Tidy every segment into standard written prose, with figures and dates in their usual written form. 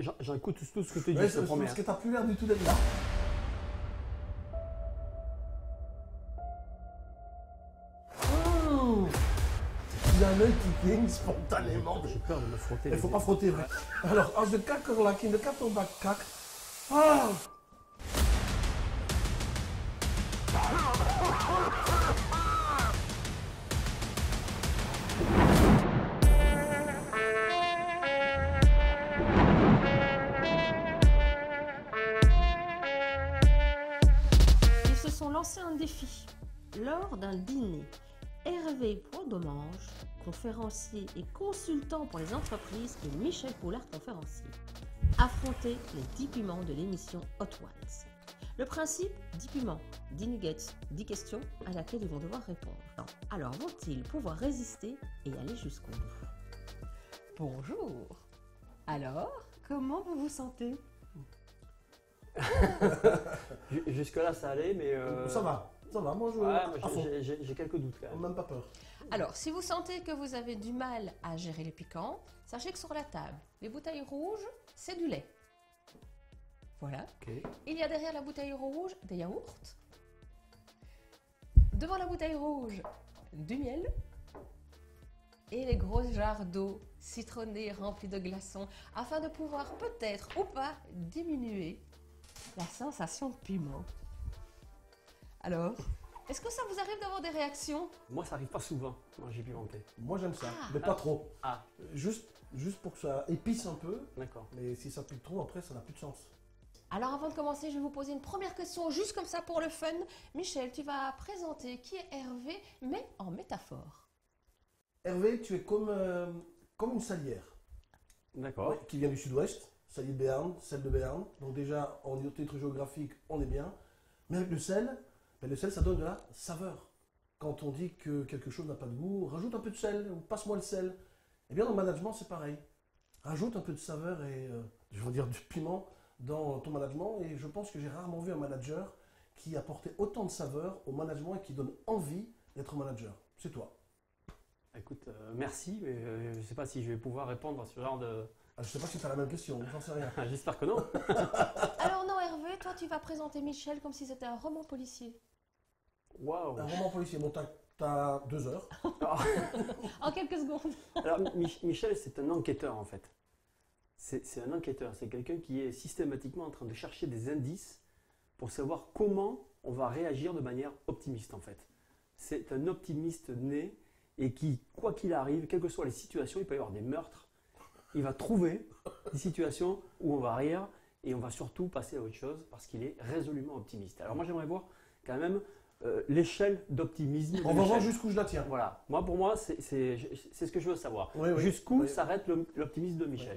J'écoute tout ce que tu dis, Ouais, je te promets. parce que t'as plus l'air du tout d'être là. Il a un œil qui cligne spontanément. J'ai peur de me frotter. Il faut les pas yeux. frotter, vrai. Alors, als de kakkerlak in de kattenbak kak. Ah! Ils se sont lancés un défi. Lors d'un dîner, Hervé Poidomange, conférencier et consultant pour les entreprises, et Michel Poulard, conférencier, affrontaient les 10 piments de l'émission Hot Ones. Le principe, 10 piments, 10 nuggets, 10 questions à laquelle ils vont devoir répondre. Alors vont-ils pouvoir résister et aller jusqu'au bout? Bonjour. Alors, comment vous vous sentez? Jusque-là, ça allait, mais. Ça va. Moi, je. Ouais, à fond. j'ai quelques doutes quand même. Même pas peur. Alors, si vous sentez que vous avez du mal à gérer les piquants, sachez que sur la table, les bouteilles rouges, c'est du lait. Voilà. Ok. Il y a derrière la bouteille rouge des yaourts. Devant la bouteille rouge, du miel. Et les grosses jarres d'eau citronnée remplies de glaçons afin de pouvoir peut-être ou pas diminuer la sensation de piment. Alors, est-ce que ça vous arrive d'avoir des réactions? Moi, ça arrive pas souvent, manger pimenté. Moi, j'aime ça. Mais pas trop. Ah, Juste pour que ça épice un peu. d'accord. Mais si ça pique trop, après, ça n'a plus de sens. Alors avant de commencer, je vais vous poser une première question juste comme ça pour le fun. Michel, tu vas présenter qui est Hervé, mais en métaphore. Hervé, tu es comme une salière. D'accord. Ouais, qui vient du sud-ouest. Salier de Béarn, sel de Béarn. Donc déjà, en titre géographique, on est bien. Mais avec le sel, ça donne de la saveur. Quand on dit que quelque chose n'a pas de goût, rajoute un peu de sel ou passe-moi le sel. Eh bien, dans le management, c'est pareil. Rajoute un peu de saveur et, je veux dire, du piment dans ton management. Et je pense que j'ai rarement vu un manager qui apportait autant de saveur au management et qui donne envie d'être manager. C'est toi. Écoute, merci, mais je ne sais pas si je vais pouvoir répondre à ce genre de. Ah, je sais pas si tu as la même question, j'en sais rien. J'espère que non. Alors non Hervé, toi tu vas présenter Michel comme si c'était un roman policier. Waouh. Un roman policier, bon, t'as 2 heures. En quelques secondes. Alors, Michel, c'est un enquêteur en fait. C'est un enquêteur, c'est quelqu'un qui est systématiquement en train de chercher des indices pour savoir comment on va réagir de manière optimiste en fait. C'est un optimiste né et qui, quoi qu'il arrive, quelles que soient les situations, il peut y avoir des meurtres, il va trouver des situations où on va rire et on va surtout passer à autre chose parce qu'il est résolument optimiste. Alors moi j'aimerais voir quand même l'échelle d'optimisme. On va voir jusqu'où je la tiens. Voilà, pour moi c'est ce que je veux savoir. Oui, oui. Jusqu'où Oui. s'arrête l'optimisme de Michel.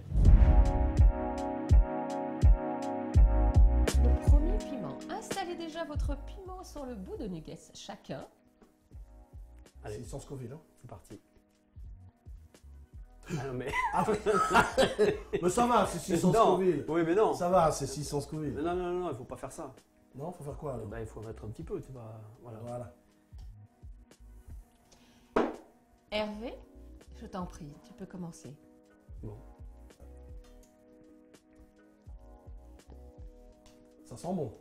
Le premier piment. Installez déjà votre piment sur le bout de nuggets chacun. Allez. 600 Scoville, hein. C'est parti. Ah non mais. Ah oui. Mais ça va, c'est 600 non. Scoville. Oui mais non. Ça va, c'est 600 Scoville. Non, il faut pas faire ça. Non, faut faire quoi alors? Il faut mettre un petit peu, tu vois. Voilà. Voilà. Hervé, je t'en prie, tu peux commencer. Bon. Ça sent bon.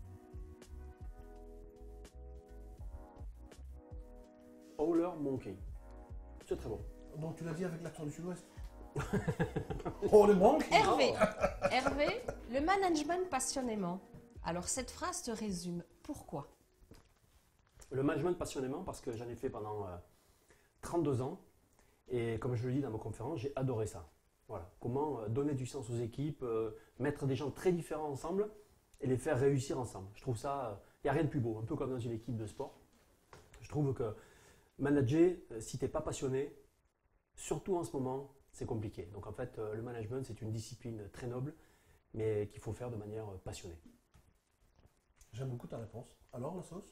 Howler Monkey. C'est très bon. Donc tu l'as dit avec l'accent du sud-ouest. Oh le manque. Hervé, Hervé, le management passionnément. Alors cette phrase te résume. Pourquoi? Le management passionnément parce que j'en ai fait pendant 32 ans et comme je le dis dans ma conférence, j'ai adoré ça. Voilà. Comment donner du sens aux équipes, mettre des gens très différents ensemble et les faire réussir ensemble. Je trouve ça, il n'y a rien de plus beau, un peu comme dans une équipe de sport. Je trouve que manager, si tu n'es pas passionné, surtout en ce moment, c'est compliqué. Donc en fait, le management, c'est une discipline très noble, mais qu'il faut faire de manière passionnée. J'aime beaucoup ta réponse. Alors la sauce?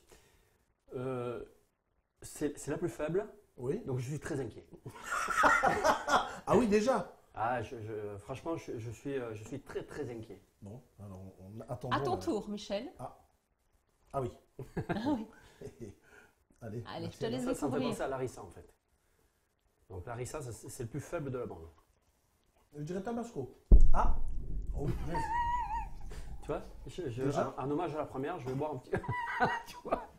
C'est la plus faible, Oui. donc je suis très inquiet. Ah oui déjà. Ah, franchement, je suis très très inquiet. Bon, alors on attend. À ton tour, Michel. Ah oui. Ah oui. Allez. Allez, merci. je te laisse Ça me fait découvrir. penser à Larissa en fait. Donc Larissa, c'est le plus faible de la bande. Je dirais Tabasco. Ah, Oh, oui, punaise. Tu vois, Déjà en hommage à la première, je vais boire un petit. Tu vois.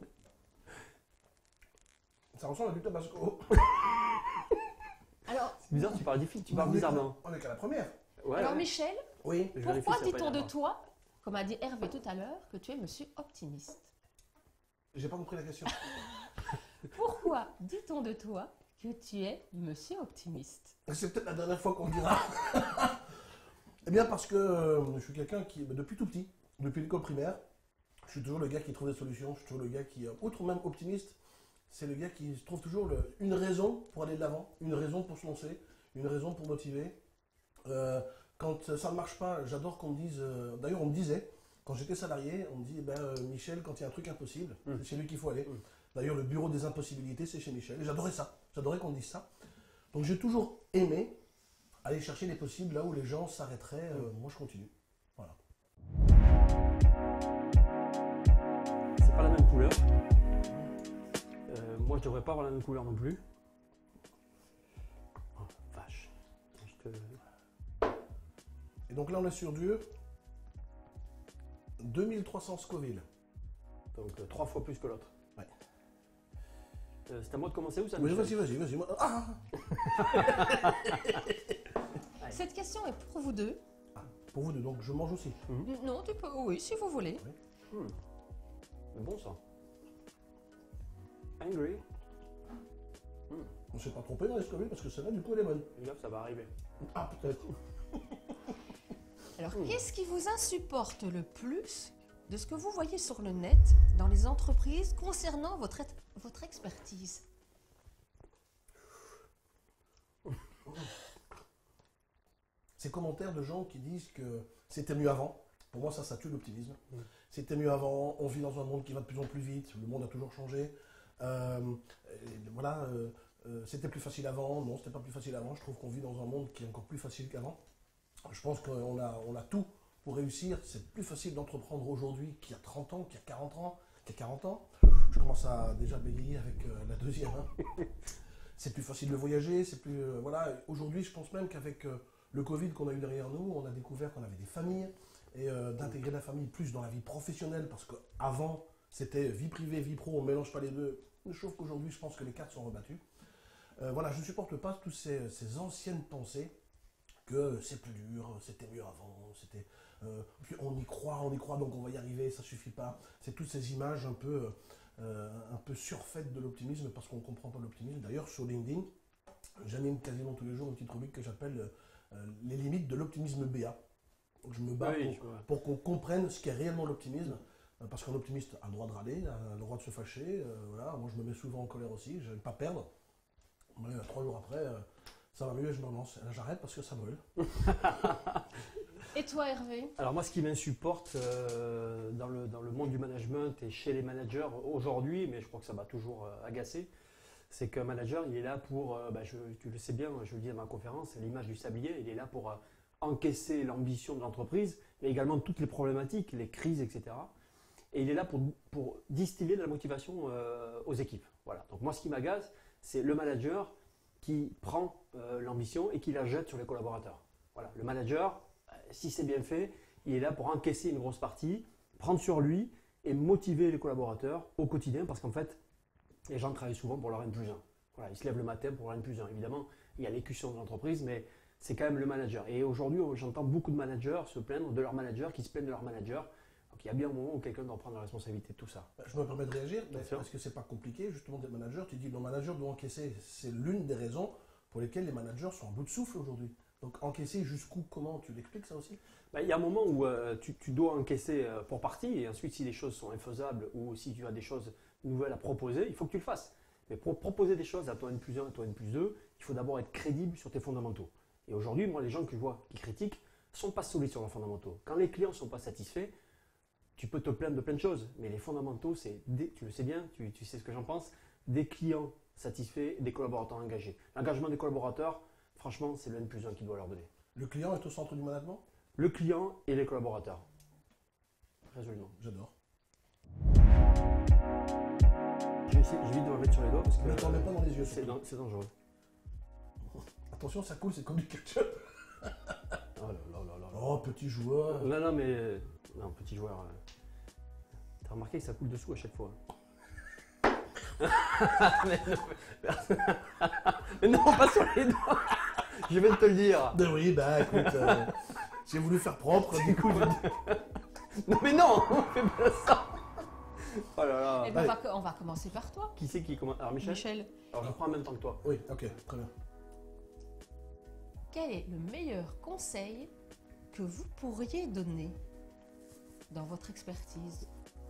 Ça ressemble à du tabasco. Alors, C'est bizarre, tu parles difficile, tu parles bizarrement. On est qu'à la première. Ouais, alors ouais. Michel, Oui. Je vérifie pourquoi si ça a pas dit-on de d'erreur. toi, comme a dit Hervé tout à l'heure, que tu es monsieur optimiste? J'ai pas compris la question. Pourquoi dit-on de toi que tu es monsieur optimiste? C'est peut-être la dernière fois qu'on le dira. Eh bien, parce que je suis quelqu'un qui, depuis tout petit, depuis l'école primaire, je suis toujours le gars qui trouve des solutions. Je suis toujours le gars qui, outre même optimiste, c'est le gars qui trouve toujours une raison pour aller de l'avant, une raison pour se lancer, une raison pour motiver. Quand ça ne marche pas, j'adore qu'on me dise. D'ailleurs, on me disait, quand j'étais salarié, on me dit Michel, quand il y a un truc impossible, c'est chez lui qu'il faut aller. D'ailleurs, le bureau des impossibilités, c'est chez Michel. Et j'adorais ça. J'adorais qu'on me dise ça. Donc, j'ai toujours aimé aller chercher les possibles là où les gens s'arrêteraient. Moi, je continue. Voilà. C'est pas la même couleur. Moi, je devrais pas avoir la même couleur non plus. Oh, vache. Je te- Et donc là, on est sur du 2300 Scoville. Donc, 3 fois plus que l'autre. Ouais. C'est à moi de commencer ou ça Oui, Michel vas-y. Ah Cette question est pour vous deux. Pour vous deux, donc je mange aussi. Non, tu peux, oui, si vous voulez. C'est bon ça. Angry. On ne s'est pas trompé dans les Scoville parce que celle-là, du coup, elle est bonne. Fais gaffe, ça va arriver. Ah, peut-être. Alors, qu'est-ce qui vous insupporte le plus de ce que vous voyez sur le net dans les entreprises concernant votre expertise? Ces commentaires de gens qui disent que c'était mieux avant, pour moi ça tue l'optimisme. C'était mieux avant, on vit dans un monde qui va de plus en plus vite, le monde a toujours changé. C'était plus facile avant, non c'était pas plus facile avant, je trouve qu'on vit dans un monde qui est encore plus facile qu'avant. Je pense qu'on a tout pour réussir, c'est plus facile d'entreprendre aujourd'hui qu'il y a 30 ans, qu'il y a 40 ans, qu'il y a 40 ans. Je commence à déjà bégayer avec la deuxième. Hein. C'est plus facile de voyager, c'est plus... voilà, aujourd'hui je pense même qu'avec... le Covid qu'on a eu derrière nous, on a découvert qu'on avait des familles et d'intégrer la famille plus dans la vie professionnelle parce qu'avant c'était vie privée, vie pro, on ne mélange pas les deux. Sauf qu'aujourd'hui, je pense que les cartes sont rebattues. Voilà, je ne supporte pas toutes ces anciennes pensées que c'est plus dur, c'était mieux avant, puis on y croit, donc on va y arriver, ça suffit pas. C'est toutes ces images un peu surfaites de l'optimisme parce qu'on ne comprend pas l'optimisme. D'ailleurs, sur LinkedIn, j'anime quasiment tous les jours une petite rubrique que j'appelle les limites de l'optimisme BA. Je me bats pour qu'on comprenne ce qu'est réellement l'optimisme, parce qu'un optimiste a le droit de râler, a le droit de se fâcher. Voilà. Moi, je me mets souvent en colère aussi, je n'aime pas perdre. Mais 3 jours après, ça va mieux et je me relance. Et là, j'arrête parce que ça brûle. Et toi, Hervé? Alors moi, ce qui m'insupporte dans le monde du management et chez les managers aujourd'hui, mais je crois que ça m'a toujours agacé, c'est qu'un manager, il est là pour, tu le sais bien, je le dis à ma conférence, c'est l'image du sablier, il est là pour encaisser l'ambition de l'entreprise, mais également toutes les problématiques, les crises, etc. Et il est là pour distiller de la motivation aux équipes. Voilà. Donc moi, ce qui m'agace, c'est le manager qui prend l'ambition et qui la jette sur les collaborateurs. Voilà. Le manager, si c'est bien fait, il est là pour encaisser une grosse partie, prendre sur lui et motiver les collaborateurs au quotidien, parce qu'en fait, les gens travaillent souvent pour leur N+1. Voilà, ils se lèvent le matin pour leur N+1. Évidemment, il y a l'écussion de l'entreprise, mais c'est quand même le manager. Et aujourd'hui, j'entends beaucoup de managers se plaindre de leur manager, qui se plaignent de leur manager. Donc il y a bien un moment où quelqu'un doit prendre la responsabilité de tout ça. Je me permets de réagir, parce que c'est pas compliqué, justement, d'être manager. Tu dis que le manager doit encaisser. C'est l'une des raisons pour lesquelles les managers sont en bout de souffle aujourd'hui. Donc encaisser jusqu'où, comment, tu l'expliques ça aussi? Il y a un moment où tu dois encaisser pour partie, et ensuite si les choses sont infaisables ou si tu as des choses nouvelles à proposer, il faut que tu le fasses. Mais pour proposer des choses à toi N+1, à toi N+2, il faut d'abord être crédible sur tes fondamentaux. Et aujourd'hui, moi, les gens que je vois qui critiquent ne sont pas solides sur leurs fondamentaux. Quand les clients ne sont pas satisfaits, tu peux te plaindre de plein de choses, mais les fondamentaux, tu le sais bien, tu sais ce que j'en pense, des clients satisfaits, des collaborateurs engagés. L'engagement des collaborateurs, franchement, c'est le N+1 qui doit leur donner. Le client est au centre du management? Le client et les collaborateurs. Résolument. J'adore. J'évite de me mettre sur les doigts parce que Ne t'en mets pas dans les yeux. c'est dangereux. Attention, ça coule, c'est comme du ketchup. Oh là là là là là. Oh, petit joueur. Non, mais. Non, petit joueur. T'as remarqué que ça coule dessous à chaque fois. mais non, pas sur les doigts. Je viens de te le dire. Ben oui, bah écoute, j'ai voulu faire propre, du coup. Non, mais non, on fait pas ça. Oh là là. Eh ben, on va commencer par toi, Qui c'est qui commence? Alors, Michel. Michel. Alors, je prends en même temps que toi. Oui, ok, très bien. Quel est le meilleur conseil que vous pourriez donner dans votre expertise?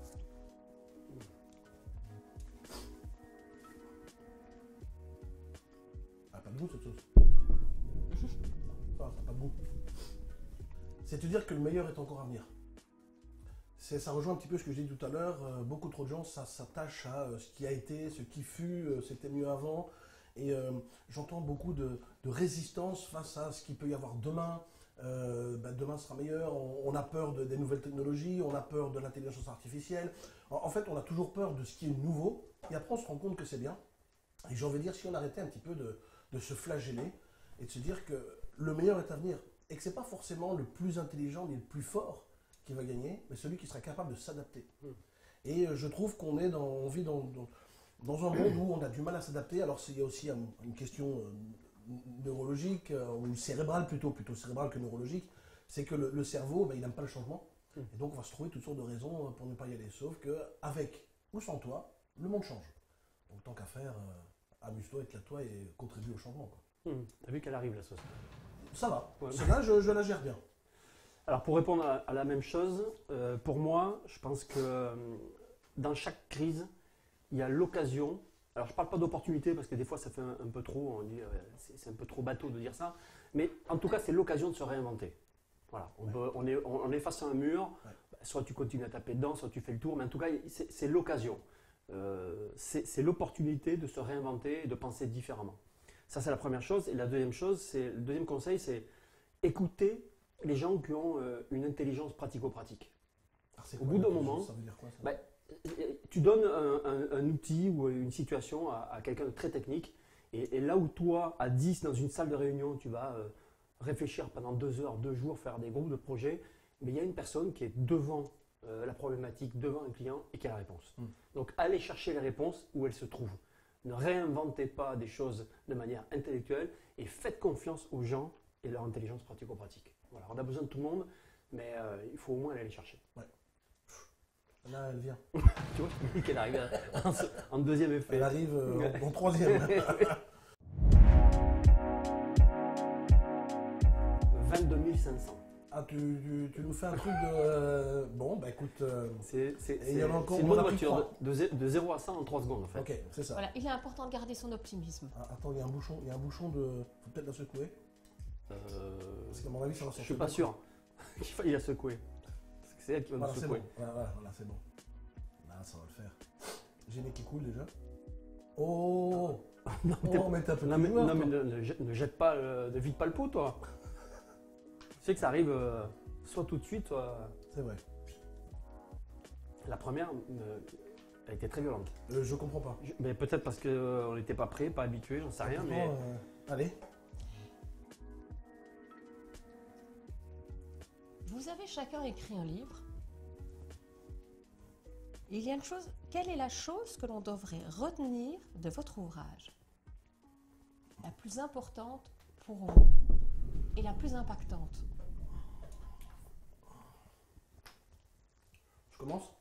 Ah, pas de goût cette sauce. Ah, t'as pas de goût. C'est te dire que le meilleur est encore à venir. Ça rejoint un petit peu ce que j'ai dit tout à l'heure. Beaucoup trop de gens s'attachent à ce qui a été, ce qui fut, c'était mieux avant. Et j'entends beaucoup de résistance face à ce qu'il peut y avoir demain. Demain sera meilleur. On a peur des nouvelles technologies, on a peur de l'intelligence artificielle. En fait, on a toujours peur de ce qui est nouveau. Et après, on se rend compte que c'est bien. Et j'ai envie de dire, si on arrêtait un petit peu de se flageller et de se dire que le meilleur est à venir. Et que ce n'est pas forcément le plus intelligent ni le plus fort qui va gagner, mais celui qui sera capable de s'adapter. Et je trouve qu'on vit dans un monde où on a du mal à s'adapter. Alors il y a aussi une question neurologique, ou cérébrale plutôt cérébrale que neurologique, c'est que le cerveau, il n'aime pas le changement. Et donc on va se trouver toutes sortes de raisons pour ne pas y aller. Sauf qu'avec ou sans toi, le monde change. Donc tant qu'à faire, amuse-toi, éclate-toi et contribue au changement, quoi. T'as vu qu'elle arrive la sauce? Ça va. Ouais. Celle-là, je la gère bien. Alors pour répondre à la même chose, pour moi, je pense que dans chaque crise, il y a l'occasion. Alors je ne parle pas d'opportunité parce que des fois ça fait un peu trop, on dit c'est un peu trop bateau de dire ça, mais en tout cas c'est l'occasion de se réinventer. Voilà, on est face à un mur, soit tu continues à taper dedans, soit tu fais le tour, mais en tout cas c'est l'occasion. C'est l'opportunité de se réinventer et de penser différemment. Ça c'est la première chose. Et la deuxième chose, le deuxième conseil, c'est écouter les gens qui ont une intelligence pratico-pratique. Au bout d'un moment, ça veut dire quoi, ça tu donnes un outil ou une situation à quelqu'un de très technique, et là où toi, à 10 dans une salle de réunion, tu vas réfléchir pendant 2 heures, 2 jours, faire des groupes de projets, mais il y a une personne qui est devant la problématique, devant un client et qui a la réponse. Donc allez chercher les réponses où elles se trouvent. Ne réinventez pas des choses de manière intellectuelle et faites confiance aux gens et leur intelligence pratico-pratique. Voilà, on a besoin de tout le monde, mais il faut au moins aller les chercher. Ouais. Là, elle vient. Tu vois, je dis qu'elle arrive en deuxième effet. Elle arrive en troisième. 22 500. Ah, tu nous fais un truc de... Bon, bah écoute... C'est il y en a encore, une on bonne a pris voiture de 0 à 100 en 3 secondes en fait. Ok, c'est ça. Voilà, il est important de garder son optimisme. Ah, attends, il y a un bouchon de... Faut peut-être la secouer. Parce qu'à mon avis, ça va sortir. Je suis pas sûr qu'il faille la secouer. Parce que c'est elle qui va Voilà, nous c'est secouer. bon. Voilà, c'est bon. Là, ça va le faire. J'ai le nez qui coule déjà. Oh Non, mais t'as un peu non, de mais, joueur, non, mais toi. ne jette pas, ne vide pas le pot, toi. Tu sais que ça arrive soit tout de suite, soit. C'est vrai. La première, elle était très violente. Je comprends pas. Mais peut-être parce qu'on n'était pas prêt, pas habitué, j'en sais rien. Mais Allez. Vous avez chacun écrit un livre. Il y a une chose. Quelle est la chose que l'on devrait retenir de votre ouvrage? La plus importante pour vous et la plus impactante. Je commence.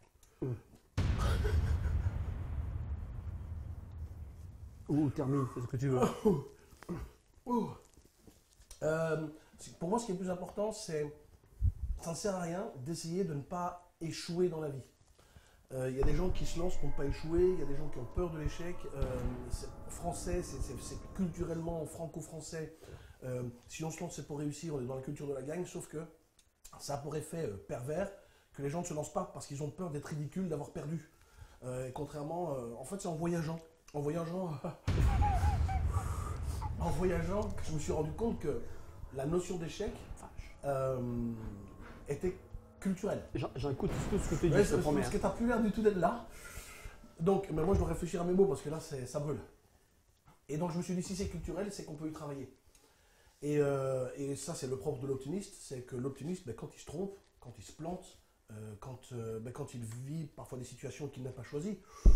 ou termine, fais ce que tu veux. Pour moi, ce qui est le plus important, c'est ça ne sert à rien d'essayer de ne pas échouer dans la vie. Il y a des gens qui se lancent pour ne pas échouer, il y a des gens qui ont peur de l'échec. Français, c'est culturellement franco-français. Si on se lance, c'est pour réussir, on est dans la culture de la gagne, sauf que ça a pour effet pervers que les gens ne se lancent pas parce qu'ils ont peur d'être ridicules, d'avoir perdu. Et contrairement, en fait, c'est en voyageant. En voyageant, je me suis rendu compte que la notion d'échec était culturelle. J'écoute tout ce que tu dis, Ouais, je te promets. parce que tu n'as plus l'air du tout d'être là. Donc, mais moi, je dois réfléchir à mes mots parce que là, ça brûle. Et donc, je me suis dit, si c'est culturel, c'est qu'on peut y travailler. Et ça, c'est le propre de l'optimiste, c'est que l'optimiste, ben, quand il se trompe, quand il se plante, quand il vit parfois des situations qu'il n'a pas choisies.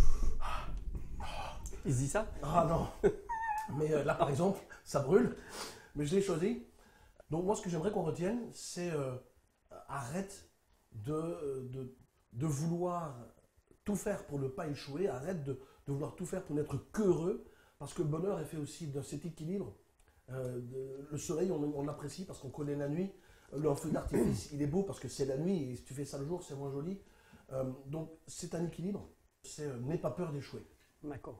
Il se dit ça? Ah non. Mais là, par exemple, ça brûle, mais je l'ai choisi. Donc moi, ce que j'aimerais qu'on retienne, c'est arrête de vouloir tout faire pour ne pas échouer, arrête de vouloir tout faire pour n'être qu'heureux, parce que le bonheur est fait aussi de cet équilibre. Le soleil, on l'apprécie parce qu'on connaît la nuit. Le feu d'artifice, il est beau parce que c'est la nuit, et si tu fais ça le jour, c'est moins joli. Donc c'est un équilibre, c'est n'aie pas peur d'échouer. D'accord.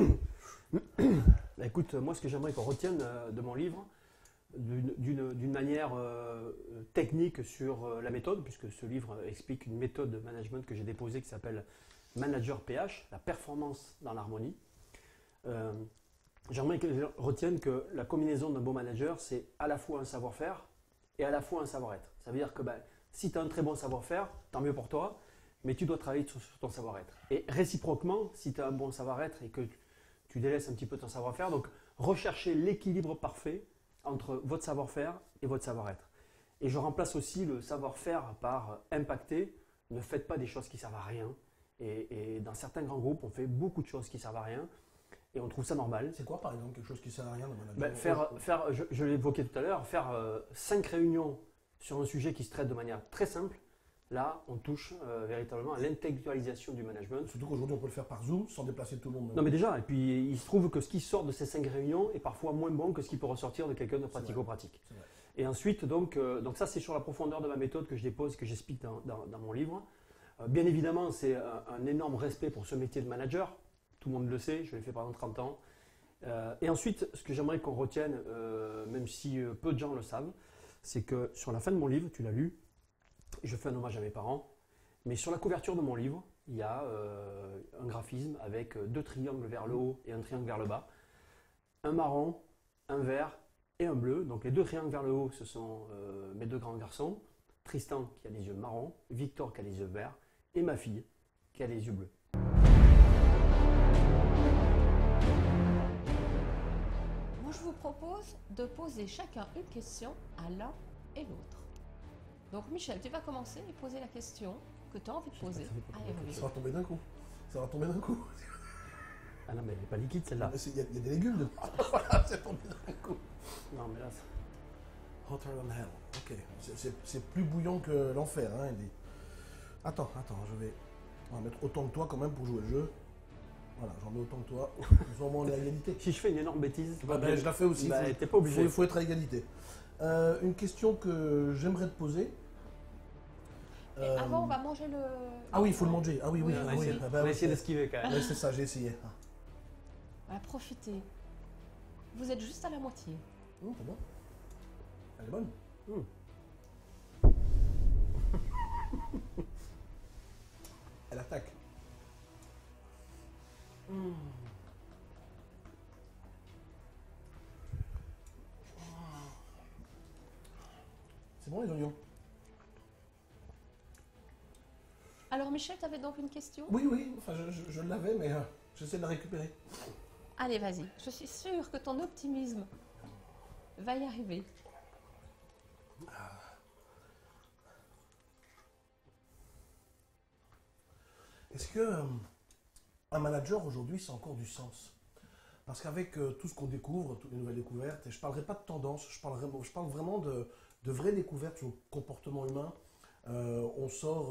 Bah, écoute, moi ce que j'aimerais qu'on retienne de mon livre, d'une manière technique sur la méthode, puisque ce livre explique une méthode de management que j'ai déposée qui s'appelle Manager PH, la performance dans l'harmonie. J'aimerais que les gens retiennent que la combinaison d'un bon manager, c'est à la fois un savoir-faire et à la fois un savoir-être. Ça veut dire que si tu as un très bon savoir-faire, tant mieux pour toi, mais tu dois travailler sur ton savoir-être. Et réciproquement, si tu as un bon savoir-être et que tu délaisses un petit peu ton savoir-faire, donc recherchez l'équilibre parfait entre votre savoir-faire et votre savoir-être. Et je remplace aussi le savoir-faire par impacter. Ne faites pas des choses qui servent à rien. Et dans certains grands groupes, on fait beaucoup de choses qui servent à rien et on trouve ça normal. C'est quoi par exemple quelque chose qui sert à rien dans le management? Je l'ai évoqué tout à l'heure, faire 5 réunions sur un sujet qui se traite de manière très simple. Là, on touche véritablement à l'intellectualisation du management. Surtout qu'aujourd'hui, on peut le faire par Zoom sans déplacer tout le monde. Non, mais déjà, et puis il se trouve que ce qui sort de ces 5 réunions est parfois moins bon que ce qui peut ressortir de quelqu'un de pratico-pratique. Et ensuite, donc ça, c'est sur la profondeur de ma méthode que je dépose, que j'explique dans mon livre. Bien évidemment, c'est un énorme respect pour ce métier de manager. Tout le monde le sait, je l'ai fait pendant 30 ans. Et ensuite, ce que j'aimerais qu'on retienne, même si peu de gens le savent, c'est que sur la fin de mon livre, tu l'as lu, je fais un hommage à mes parents, mais sur la couverture de mon livre, il y a un graphisme avec 2 triangles vers le haut et un triangle vers le bas, un marron, un vert et un bleu. Donc les 2 triangles vers le haut, ce sont mes 2 grands garçons, Tristan qui a les yeux marrons, Victor qui a les yeux verts et ma fille qui a les yeux bleus. Moi, je vous propose de poser chacun une question à l'un et l'autre. Donc Michel, tu vas commencer et poser la question que tu as envie de poser à Hervé. Ça va tomber d'un coup. Ça va tomber d'un coup. Ah non, mais elle n'est pas liquide celle-là. Il y a des légumes dedans. Voilà, c'est tombé d'un coup. Non, mais là, Hotter than hell. Ok. C'est plus bouillant que l'enfer, hein, il dit. Attends, on va mettre autant que toi quand même pour jouer le jeu. Voilà, j'en mets autant que toi. Au moins on est à égalité. si je fais une énorme bêtise, Je la fais aussi. t'es pas obligé. Il faut être à égalité. Une question que j'aimerais te poser. Et avant, on va manger le... Ah oui, il faut le manger. Ah oui, oui. On va ah oui. essayer, Ah bah on va oui, essayer d'esquiver quand même. ouais, c'est ça, j'ai essayé. Ah. Voilà, profitez. Vous êtes juste à la moitié. C'est bon. Elle est bonne. Elle attaque. C'est bon les oignons? Alors Michel, tu avais donc une question? Oui, enfin je l'avais, mais j'essaie de la récupérer. Allez, vas-y. Je suis sûre que ton optimisme va y arriver. Est-ce que un manager aujourd'hui, c'est encore du sens? Parce qu'avec tout ce qu'on découvre, toutes les nouvelles découvertes, et je ne parlerai pas de tendance, je parle vraiment de vraies découvertes sur le comportement humain. On sort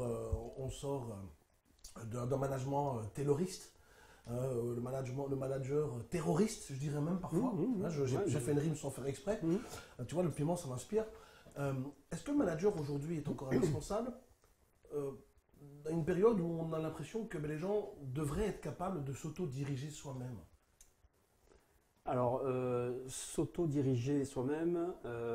d'un management tayloriste, le manager terroriste, je dirais même parfois. J'ai fait une rime sans faire exprès. Tu vois, le piment, ça m'inspire. Est-ce que le manager aujourd'hui est encore indispensable dans une période où on a l'impression que les gens devraient être capables de s'auto-diriger soi-même? Alors, s'auto-diriger soi-même,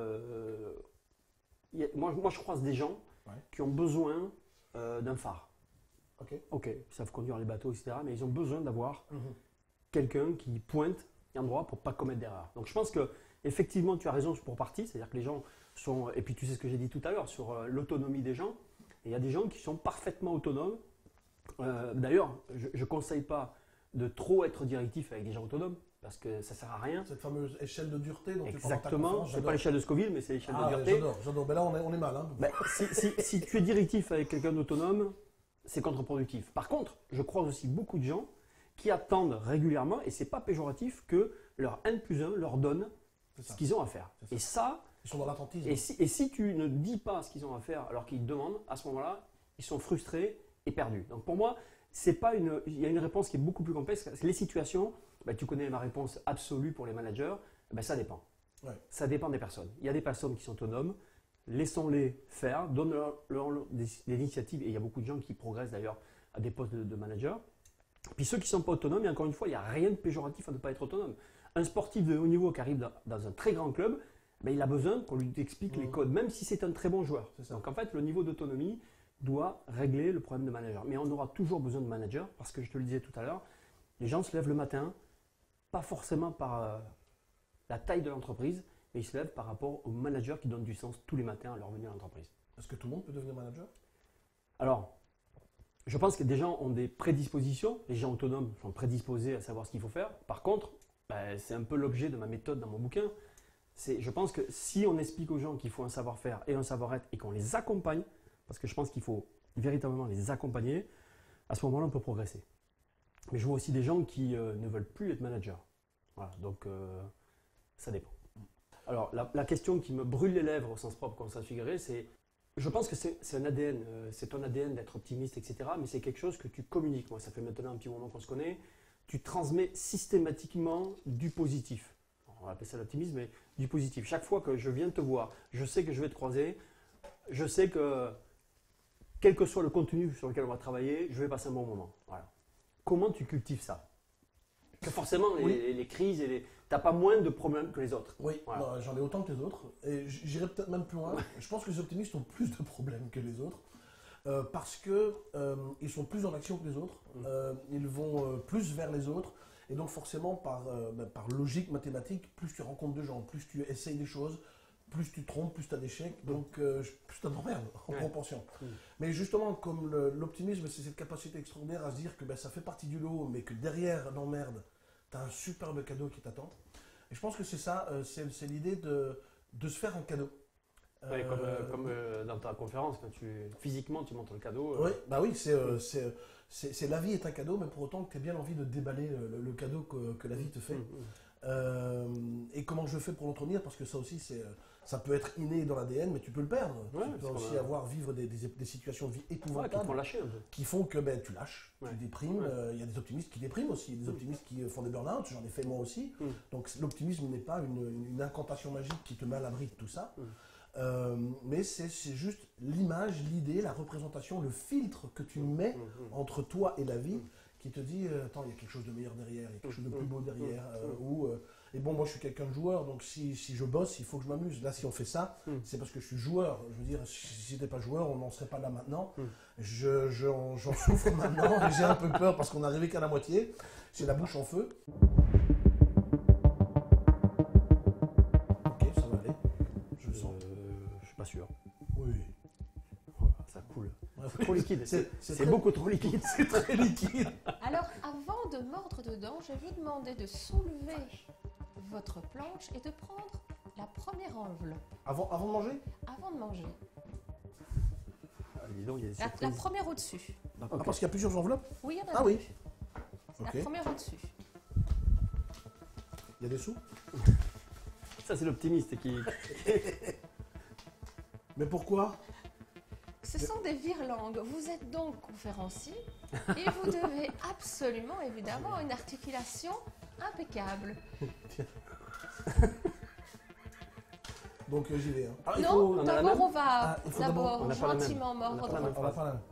moi je croise des gens qui ont besoin d'un phare. Ok, ils savent conduire les bateaux, etc. Mais ils ont besoin d'avoir quelqu'un qui pointe un endroit pour ne pas commettre d'erreur. Donc je pense que effectivement tu as raison pour partie, c'est-à-dire que les gens sont, et puis tu sais ce que j'ai dit tout à l'heure sur l'autonomie des gens, et il y a des gens qui sont parfaitement autonomes. D'ailleurs, je ne conseille pas de trop être directif avec des gens autonomes. parce que ça sert à rien. Cette fameuse échelle de dureté dont tu parles dans ta Exactement, conférence, c'est pas j'adore. l'échelle de Scoville, mais c'est l'échelle de Ah, dureté. j'adore. Ben là, on est mal. Hein. Ben, si tu es directif avec quelqu'un d'autonome, c'est contre-productif. Par contre, je croise aussi beaucoup de gens qui attendent régulièrement, et c'est pas péjoratif, que leur N+1 leur donne C'est ce ça. qu'ils ont à faire. C'est ça. Et ça, Ils sont dans l'attentisme. et si tu ne dis pas ce qu'ils ont à faire alors qu'ils te demandent, à ce moment-là, ils sont frustrés et perdus. Donc pour moi, c'est pas il y a une réponse qui est beaucoup plus complexe. Les situations, ben, tu connais ma réponse absolue pour les managers, ben, ça dépend. Ouais. Ça dépend des personnes. Il y a des personnes qui sont autonomes, laissons-les faire, donnons-leur des initiatives, et il y a beaucoup de gens qui progressent d'ailleurs à des postes de manager. Puis ceux qui ne sont pas autonomes, et encore une fois, il n'y a rien de péjoratif à ne pas être autonome. Un sportif de haut niveau qui arrive dans un très grand club, ben, il a besoin qu'on lui explique les codes, même si c'est un très bon joueur. C'est ça. Donc en fait, le niveau d'autonomie doit régler le problème de manager. Mais on aura toujours besoin de manager, parce que je te le disais tout à l'heure, les gens se lèvent le matin, pas forcément par la taille de l'entreprise, mais ils se lèvent par rapport au manager qui donne du sens tous les matins à leur venue à l'entreprise. Est-ce que tout le monde peut devenir manager? Alors, je pense que des gens ont des prédispositions, les gens autonomes sont prédisposés à savoir ce qu'il faut faire. Par contre, ben, c'est un peu l'objet de ma méthode dans mon bouquin. Je pense que si on explique aux gens qu'il faut un savoir-faire et un savoir-être et qu'on les accompagne, parce que je pense qu'il faut véritablement les accompagner, à ce moment-là, on peut progresser. Mais je vois aussi des gens qui ne veulent plus être managers. Voilà, donc ça dépend. Alors, la question qui me brûle les lèvres au sens propre, comme ça figurait, c'est, je pense que c'est un ADN, c'est ton ADN d'être optimiste, etc. Mais c'est quelque chose que tu communiques. Moi, ça fait maintenant un petit moment qu'on se connaît. Tu transmets systématiquement du positif. On va appeler ça l'optimisme, mais du positif. Chaque fois que je viens te voir, je sais que je vais te croiser, je sais que quel que soit le contenu sur lequel on va travailler, je vais passer un bon moment. Voilà. Comment tu cultives ça? Que forcément, les crises, tu n'as pas moins de problèmes que les autres. Oui, Voilà. non, j'en ai autant que les autres. Et j'irai peut-être même plus loin. Je pense que les optimistes ont plus de problèmes que les autres. Parce qu'ils sont plus en action que les autres. Ils vont plus vers les autres. Et donc forcément, par logique mathématique, plus tu rencontres de gens, plus tu essayes des choses, plus tu trompes, plus tu as d'échecs, donc plus tu t'emmerdes en proportion. Mais justement, comme l'optimisme, c'est cette capacité extraordinaire à se dire que ça fait partie du lot, mais que derrière l'emmerde, tu as un superbe cadeau qui t'attend. Et je pense que c'est ça, c'est l'idée de se faire un cadeau. Ouais, comme dans ta conférence, quand physiquement tu montres le cadeau. Oui, bah oui, c'est la vie est un cadeau, mais pour autant que tu aies bien envie de déballer le cadeau que la vie te fait. Et comment je fais pour l'entretenir? Parce que ça aussi, ça peut être inné dans l'ADN, mais tu peux le perdre. Ouais, tu peux aussi vivre des situations de vie Qui te épouvantables font lâcher un peu. qui font que tu lâches, tu déprimes. Il y a des optimistes qui dépriment aussi, il y a des optimistes qui font des burn-out, j'en ai fait moi aussi. Donc l'optimisme n'est pas une incantation magique qui te met à l'abri de tout ça. Mais c'est juste l'image, l'idée, la représentation, le filtre que tu mets entre toi et la vie qui te dit attends, il y a quelque chose de meilleur derrière, il y a quelque chose de plus beau derrière. Et bon, moi je suis quelqu'un de joueur, donc si je bosse, il faut que je m'amuse. Là, si on fait ça, c'est parce que je suis joueur. Je veux dire, si j'étais pas joueur, on n'en serait pas là maintenant. J'en souffre maintenant et j'ai un peu peur parce qu'on n'est arrivé qu'à la moitié. J'ai la bouche en feu. Ok, ça va aller. Je le sens. Je suis pas sûr. Oui. Voilà, ça coule. C'est trop liquide. C'est C'est beaucoup trop liquide. C'est très liquide. Alors, avant de mordre dedans, je vais vous demander de soulever votre planche et de prendre la première enveloppe Avant de manger? avant de manger. Ah, dis donc, il y a des La surprises. première au-dessus. Ah, parce qu'il y a plusieurs enveloppes? Oui, il y en a Ah deux. oui. Ok. La première au-dessus. Il y a des sous? Ça, c'est l'optimiste qui. Mais pourquoi? Ce sont des virelangues. Vous êtes donc conférencier et vous devez absolument, évidemment, une articulation impeccable. Donc j'y vais. Hein. Ah, Non, on a la d'abord même on va Ah, il faut d'abord- on d'abord n'a pas la même. gentiment On n'a pas la mordre. même. on va pas la-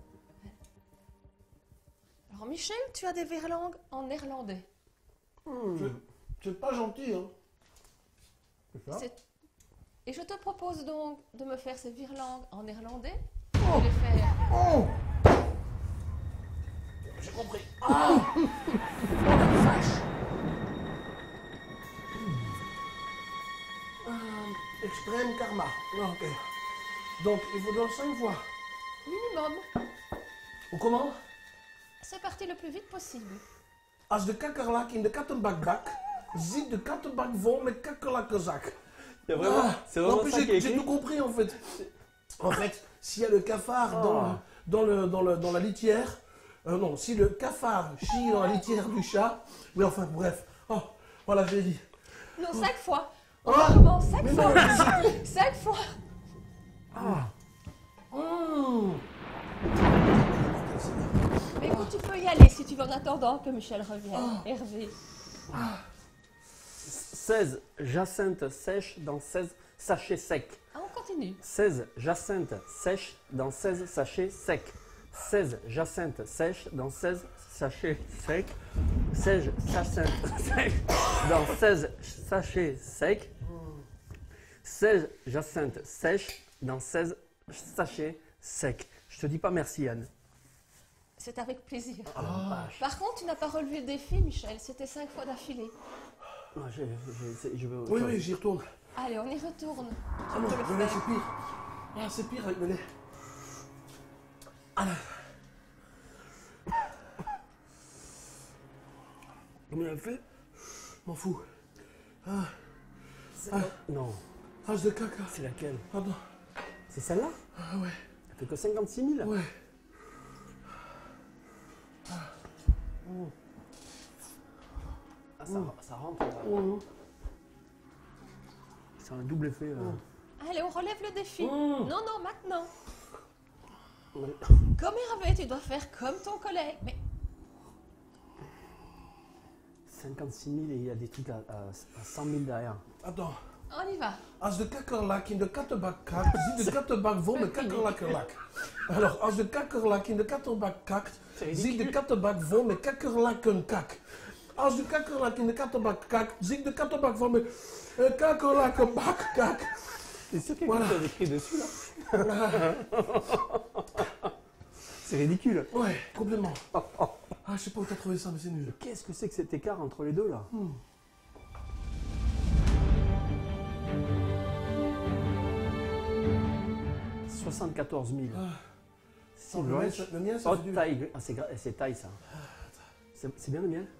Alors Michel, tu as des virelangues en néerlandais. C'est pas gentil, hein. C'est ça. C'est- Et je te propose donc de me faire ces virelangues en néerlandais. Oh. De les faire. Oh! J'ai compris. Ah! Oh la vache! Extrême karma. Ok. Donc, il faut dire 5 fois. Minimum. Ou comment? C'est parti le plus vite possible. Als de kakkerlak in de kattenbak bak, zie de kattenbak vol met kakkerlakkezak. Il y a vraiment, Ah, c'est vraiment en plus, ça qui est j'ai écrit. tout compris en fait. En fait, s'il y a le cafard Ah. dans la litière, non, si le cafard chie dans la litière du chat, oui, enfin, bref. Oh, voilà, je l'ai dit. Non, 5 fois. On Ah. recommence 5 Mais fois. non. 5 fois. Mmh. Mais écoute, tu peux y aller si tu veux en attendant que Michel revienne. Hervé. 16 jacinthes sèches dans 16 sachets secs. Ah, on continue. 16 jacinthes sèches dans 16 sachets secs. 16 jacinthes sèches dans 16 sachets secs. 16 jacinthes sèches dans 16 sachets secs. 16 jacinthes sèches dans 16 sachets secs. Je te dis pas merci, Anne. C'est avec plaisir. Ah. Par contre, tu n'as pas relevé le défi, Michel. C'était 5 fois d'affilée. Ah, je veux. Oui, oui, j'y retourne. Allez, on y retourne. Ah Tu non, peux le le lait, faire. c'est pire. Ah, c'est pire avec le lait. Ah là. Combien elle fait? M'en fous. Ah, Non, as de caca. c'est laquelle? Pardon. C'est celle-là? Ah ouais, Elle fait que 56 000? ouais. Ah, ça rentre là. Mmh. C'est un double effet. Allez, on relève le défi. Mmh. Non, non, maintenant. Ouais. Comme Hervé, tu dois faire comme ton collègue. Mais 56 000 et il y a des trucs à 100 000 derrière. Attends. on y va. Als de kakkerlak in de kattenbak kakt, ziet de kattenbak vol met kakkerlakkerlak. Alors, als de kakkerlak in de kattenbak kakt, ziet de kattenbak vol met kakkerlakkenkak. Als de kakkerlak in de kattenbak kakt, ziet de kattenbak vol met kakkerlakkenbakkak. C'est sûr qu'il y a Voilà. quelque chose écrit dessus là. C'est ridicule. Ouais, complètement. Ah, je sais pas où t'as trouvé ça, mais c'est nul. Qu'est-ce que c'est que cet écart entre les deux là? 74 000. C'est Non, vrai. le mien, ça Oh, fait du... taille. Ah, c'est taille ça. C'est bien le mien?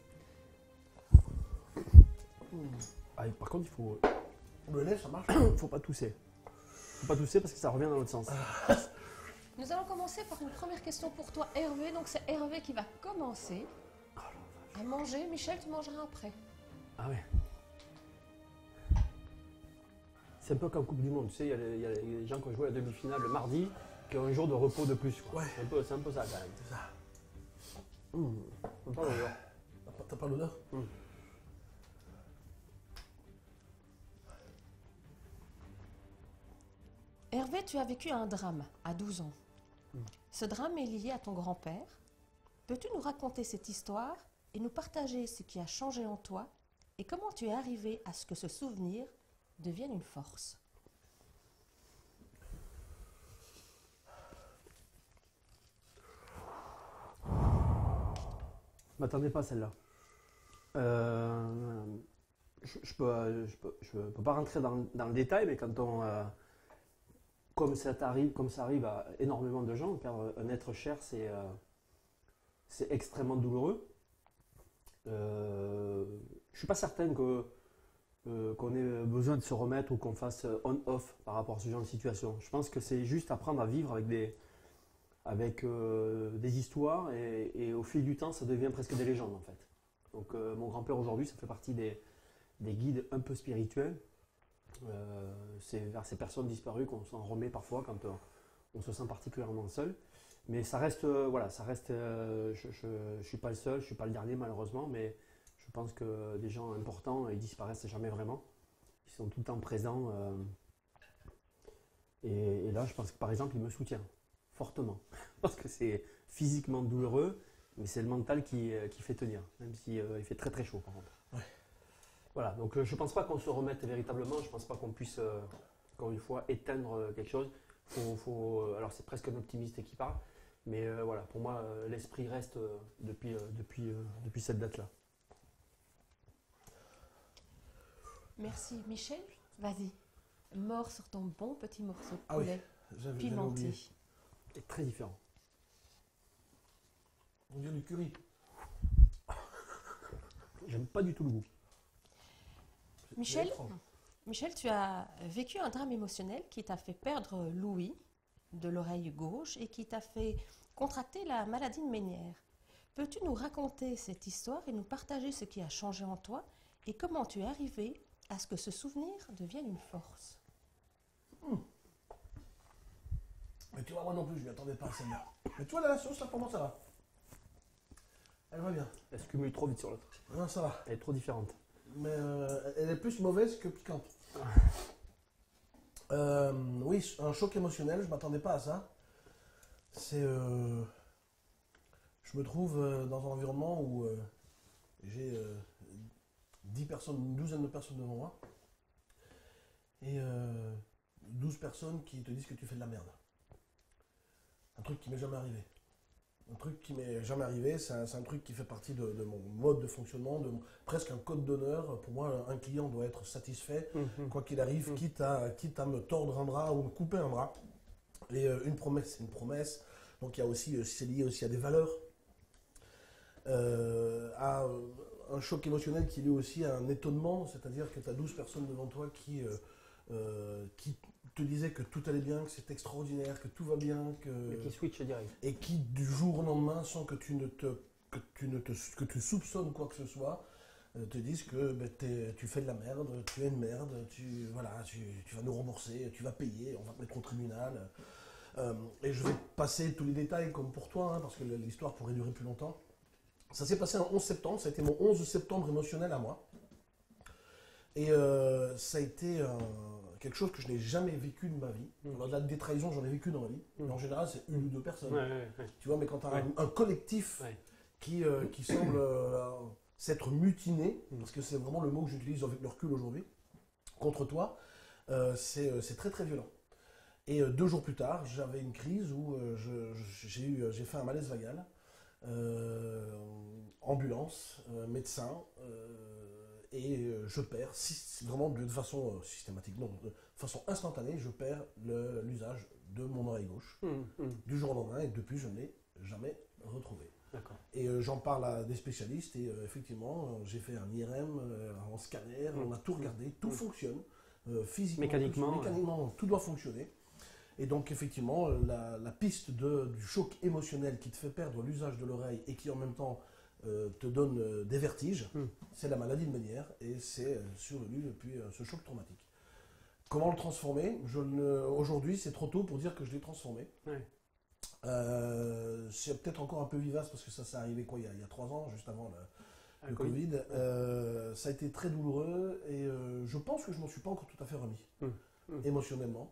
Ah, et par contre, Le lait, ça marche. faut pas tousser. Faut pas tousser parce que ça revient dans l'autre sens. Nous allons commencer par une première question pour toi, Hervé. Donc, c'est Hervé qui va commencer à manger. Michel, tu mangeras après. Ah ouais. C'est un peu comme Coupe du Monde, tu sais, il y a les gens qui ont joué la demi-finale le mardi, qui ont un jour de repos de plus. Quoi. Ouais. C'est un peu ça quand même. C'est ça. On parle d'odeur. T'as pas l'odeur? Hervé, tu as vécu un drame à 12 ans. Ce drame est lié à ton grand-père. Peux-tu nous raconter cette histoire et nous partager ce qui a changé en toi et comment tu es arrivé à ce que ce souvenir devienne une force? Je m'attendais pas à celle-là. Je peux pas rentrer dans le détail, mais quand comme ça arrive à énormément de gens, car un être cher, c'est extrêmement douloureux. Je suis pas certain qu'on ait besoin de se remettre ou qu'on fasse on-off par rapport à ce genre de situation. Je pense que c'est juste apprendre à vivre avec des histoires et au fil du temps, ça devient presque des légendes en fait. Donc mon grand-père aujourd'hui, ça fait partie des guides un peu spirituels. C'est vers ces personnes disparues qu'on s'en remet parfois quand on se sent particulièrement seul. Mais ça reste, je suis pas le seul, je suis pas le dernier malheureusement, mais je pense que des gens importants, ils disparaissent jamais vraiment. Ils sont tout le temps présents. Et là, je pense que par exemple, il me soutient fortement. Parce que c'est physiquement douloureux, mais c'est le mental qui fait tenir, même si il fait très très chaud par contre. Ouais. Voilà, donc je pense pas qu'on se remette véritablement, je pense pas qu'on puisse, encore une fois, éteindre quelque chose. Alors c'est presque un optimiste qui parle, mais voilà, pour moi, l'esprit reste depuis cette date-là. Merci. Michel, vas-y. Mors sur ton bon petit morceau de Ah oui, poulet j'avais pimenté. oublié. C'est très différent. On dirait du curry. J'aime pas du tout le goût. Michel, C'est étrange. Michel, tu as vécu un drame émotionnel qui t'a fait perdre l'ouïe de l'oreille gauche et qui t'a fait contracter la maladie de Ménière. Peux-tu nous raconter cette histoire et nous partager ce qui a changé en toi et comment tu es arrivé à ce que ce souvenir devienne une force? Mais tu vois, moi non plus, je m'y attendais pas à celle-là. Mais tu vois, la sauce, là, pour moi, ça va. Elle va bien. Elle se cumule trop vite sur l'autre. Non, ça va. Elle est trop différente. Mais elle est plus mauvaise que piquante. Oui, un choc émotionnel, je m'attendais pas à ça. C'est... je me trouve dans un environnement où j'ai 10 personnes, une douzaine de personnes devant moi. Et 12 personnes qui te disent que tu fais de la merde. Un truc qui m'est jamais arrivé. Un truc qui m'est jamais arrivé, c'est un truc qui fait partie de mon mode de fonctionnement, presque un code d'honneur. Pour moi, un client doit être satisfait, quoi qu'il arrive, quitte à me tordre un bras ou me couper un bras. Et une promesse, c'est une promesse. Donc il y a aussi, c'est lié aussi à des valeurs, à un choc émotionnel qui est lié aussi à un étonnement, c'est-à-dire que tu as 12 personnes devant toi qui te disaient que tout allait bien, que c'est extraordinaire, que tout va bien, Et qui switch direct. et qui du jour au lendemain, sans que que tu soupçonnes quoi que ce soit, te disent que ben, tu fais de la merde, tu es une merde, tu vas nous rembourser, tu vas payer, on va te mettre au tribunal. Et je vais passer tous les détails comme pour toi, hein, parce que l'histoire pourrait durer plus longtemps. Ça s'est passé un 11 septembre, ça a été mon 11 septembre émotionnel à moi. Et ça a été quelque chose que je n'ai jamais vécu de ma vie. Alors, des trahisons, j'en ai vécu dans ma vie. Mais en général, c'est une ou deux personnes. Ouais. Tu vois, mais quand tu as Ouais. un collectif Ouais. qui semble s'être mutiné, parce que c'est vraiment le mot que j'utilise avec le recul aujourd'hui, contre toi, c'est très très violent. Et 2 jours plus tard, j'avais une crise où j'ai fait un malaise vagal, ambulance, médecin, et je perds, vraiment de façon systématique, non, de façon instantanée, je perds l'usage de mon oreille gauche. Du jour au lendemain, et depuis, je ne l'ai jamais retrouvé. D'accord. Et j'en parle à des spécialistes, et effectivement, j'ai fait un IRM, un scanner, on a tout regardé, tout fonctionne, physiquement, mécaniquement, tout doit fonctionner. Et donc, effectivement, la piste du choc émotionnel qui te fait perdre l'usage de l'oreille et qui en même temps te donne des vertiges, c'est la maladie de Ménière, et c'est survenu depuis ce choc traumatique. Comment le transformer? Aujourd'hui, c'est trop tôt pour dire que je l'ai transformé. Ouais. C'est peut-être encore un peu vivace parce que ça s'est arrivé quoi, il y a 3 ans, juste avant le Covid. Covid. Ça a été très douloureux et je pense que je m'en suis pas encore tout à fait remis émotionnellement.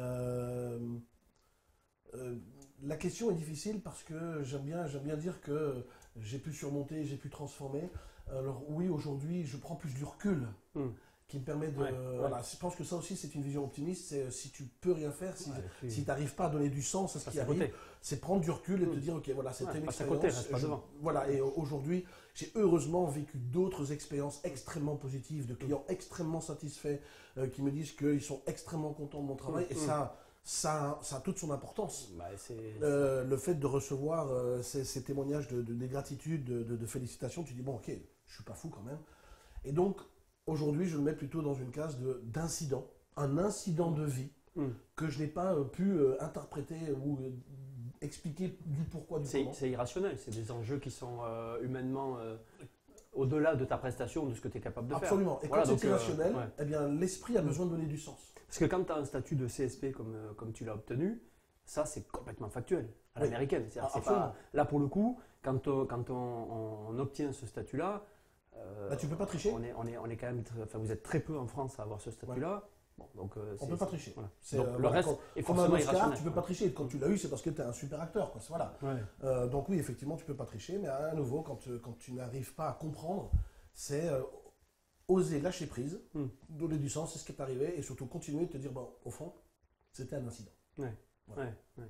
La question est difficile parce que j'aime bien dire que j'ai pu surmonter, j'ai pu transformer. Alors oui, aujourd'hui, je prends plus du recul qui me permet de... Voilà, je pense que ça aussi, c'est une vision optimiste. C'est si tu peux rien faire, si tu n'arrives pas à donner du sens à ce qui arrive, c'est prendre du recul et te dire, ok, voilà, c'était une expérience. Reste pas devant. Voilà, et aujourd'hui, j'ai heureusement vécu d'autres expériences extrêmement positives, de clients extrêmement satisfaits, qui me disent qu'ils sont extrêmement contents de mon travail, et ça a toute son importance. Bah, Le fait de recevoir ces témoignages des gratitudes, de félicitations, tu dis, bon, ok, je suis pas fou quand même. Et donc, aujourd'hui, je le mets plutôt dans une case d'incident, un incident de vie que je n'ai pas pu interpréter ou expliquer du pourquoi, du comment. C'est irrationnel, c'est des enjeux qui sont humainement au-delà de ta prestation, de ce que tu es capable de faire. Absolument. Et voilà, quand c'est irrationnel, eh bien, l'esprit a besoin de donner du sens. Parce que quand tu as un statut de CSP comme tu l'as obtenu, ça c'est complètement factuel, à l'américaine. C'est pas, là pour le coup, quand on obtient ce statut-là, tu peux pas tricher. On est quand même, vous êtes très peu en France à avoir ce statut-là. Bon, donc, on peut pas tricher. Voilà. Donc, le reste est comme un forcément Oscar, irrationnel. tu peux pas tricher. Quand tu l'as eu, c'est parce que tu es un super acteur. Quoi. Voilà. Ouais. Donc oui, effectivement, tu peux pas tricher. Mais à nouveau, quand tu n'arrives pas à comprendre, c'est oser lâcher prise, donner du sens, c'est ce qui est arrivé, et surtout continuer de te dire, bon, au fond, c'était un incident. Ouais. Voilà. Ouais.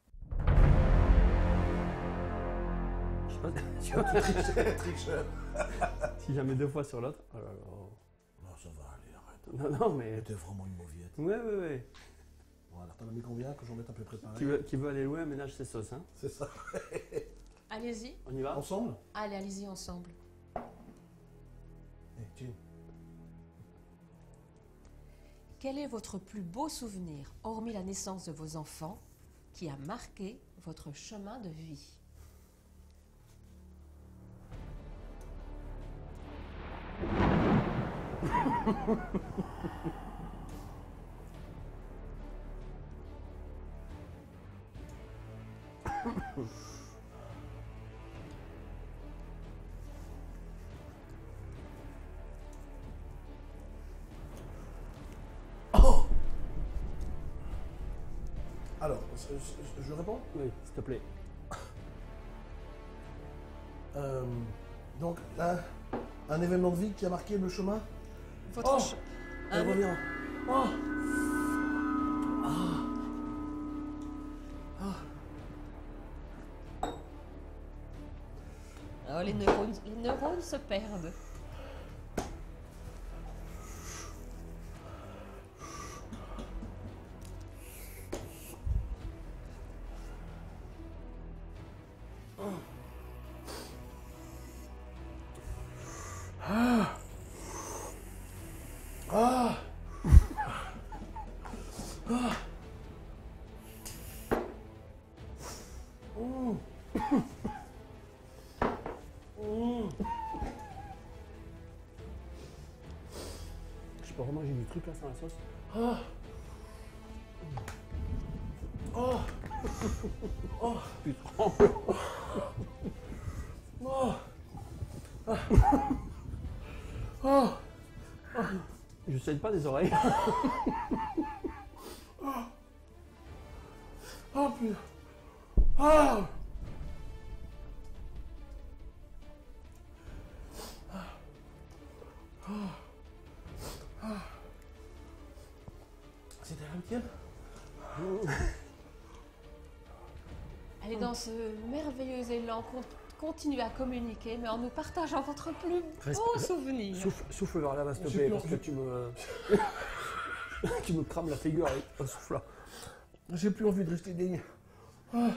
Je sais pas. Tricheur. Si jamais 2 fois sur l'autre. Oh là là. Non, ça va aller, arrête. Non, mais. T'es vraiment une mauviette. Ouais. Bon, alors, t'en as mis combien que j'en mette un peu préparé? Qui veut aller loin, ménage ses sauces. Hein. C'est ça. Allez-y. On y va? Ensemble? Allez, allez-y ensemble. Hey, Jim. Quel est votre plus beau souvenir, hormis la naissance de vos enfants, qui a marqué votre chemin de vie? Oh. Alors, je réponds. Oui, s'il te plaît. Donc, un événement de vie qui a marqué le chemin. Votre Oh, che- elle revient. Oh. Oh, les neurones se perdent. Ah. Ah. Mm. Mm. Je peux remanger du truc là sans la sauce? Ah. Oh. Oh. Tu trembles. Oh. Ah. Oh. Je saigne pas des oreilles. Oh putain. Ah. C'était la huitième. Allez, dans ce merveilleux élan, continuez à communiquer, mais en nous partageant votre plus beau souvenir. Souffle vers là, s'il te J'ai plaît, plus parce que envie. tu me. Tu me crames la figure avec un souffle là. J'ai plus envie de rester digne. Ah.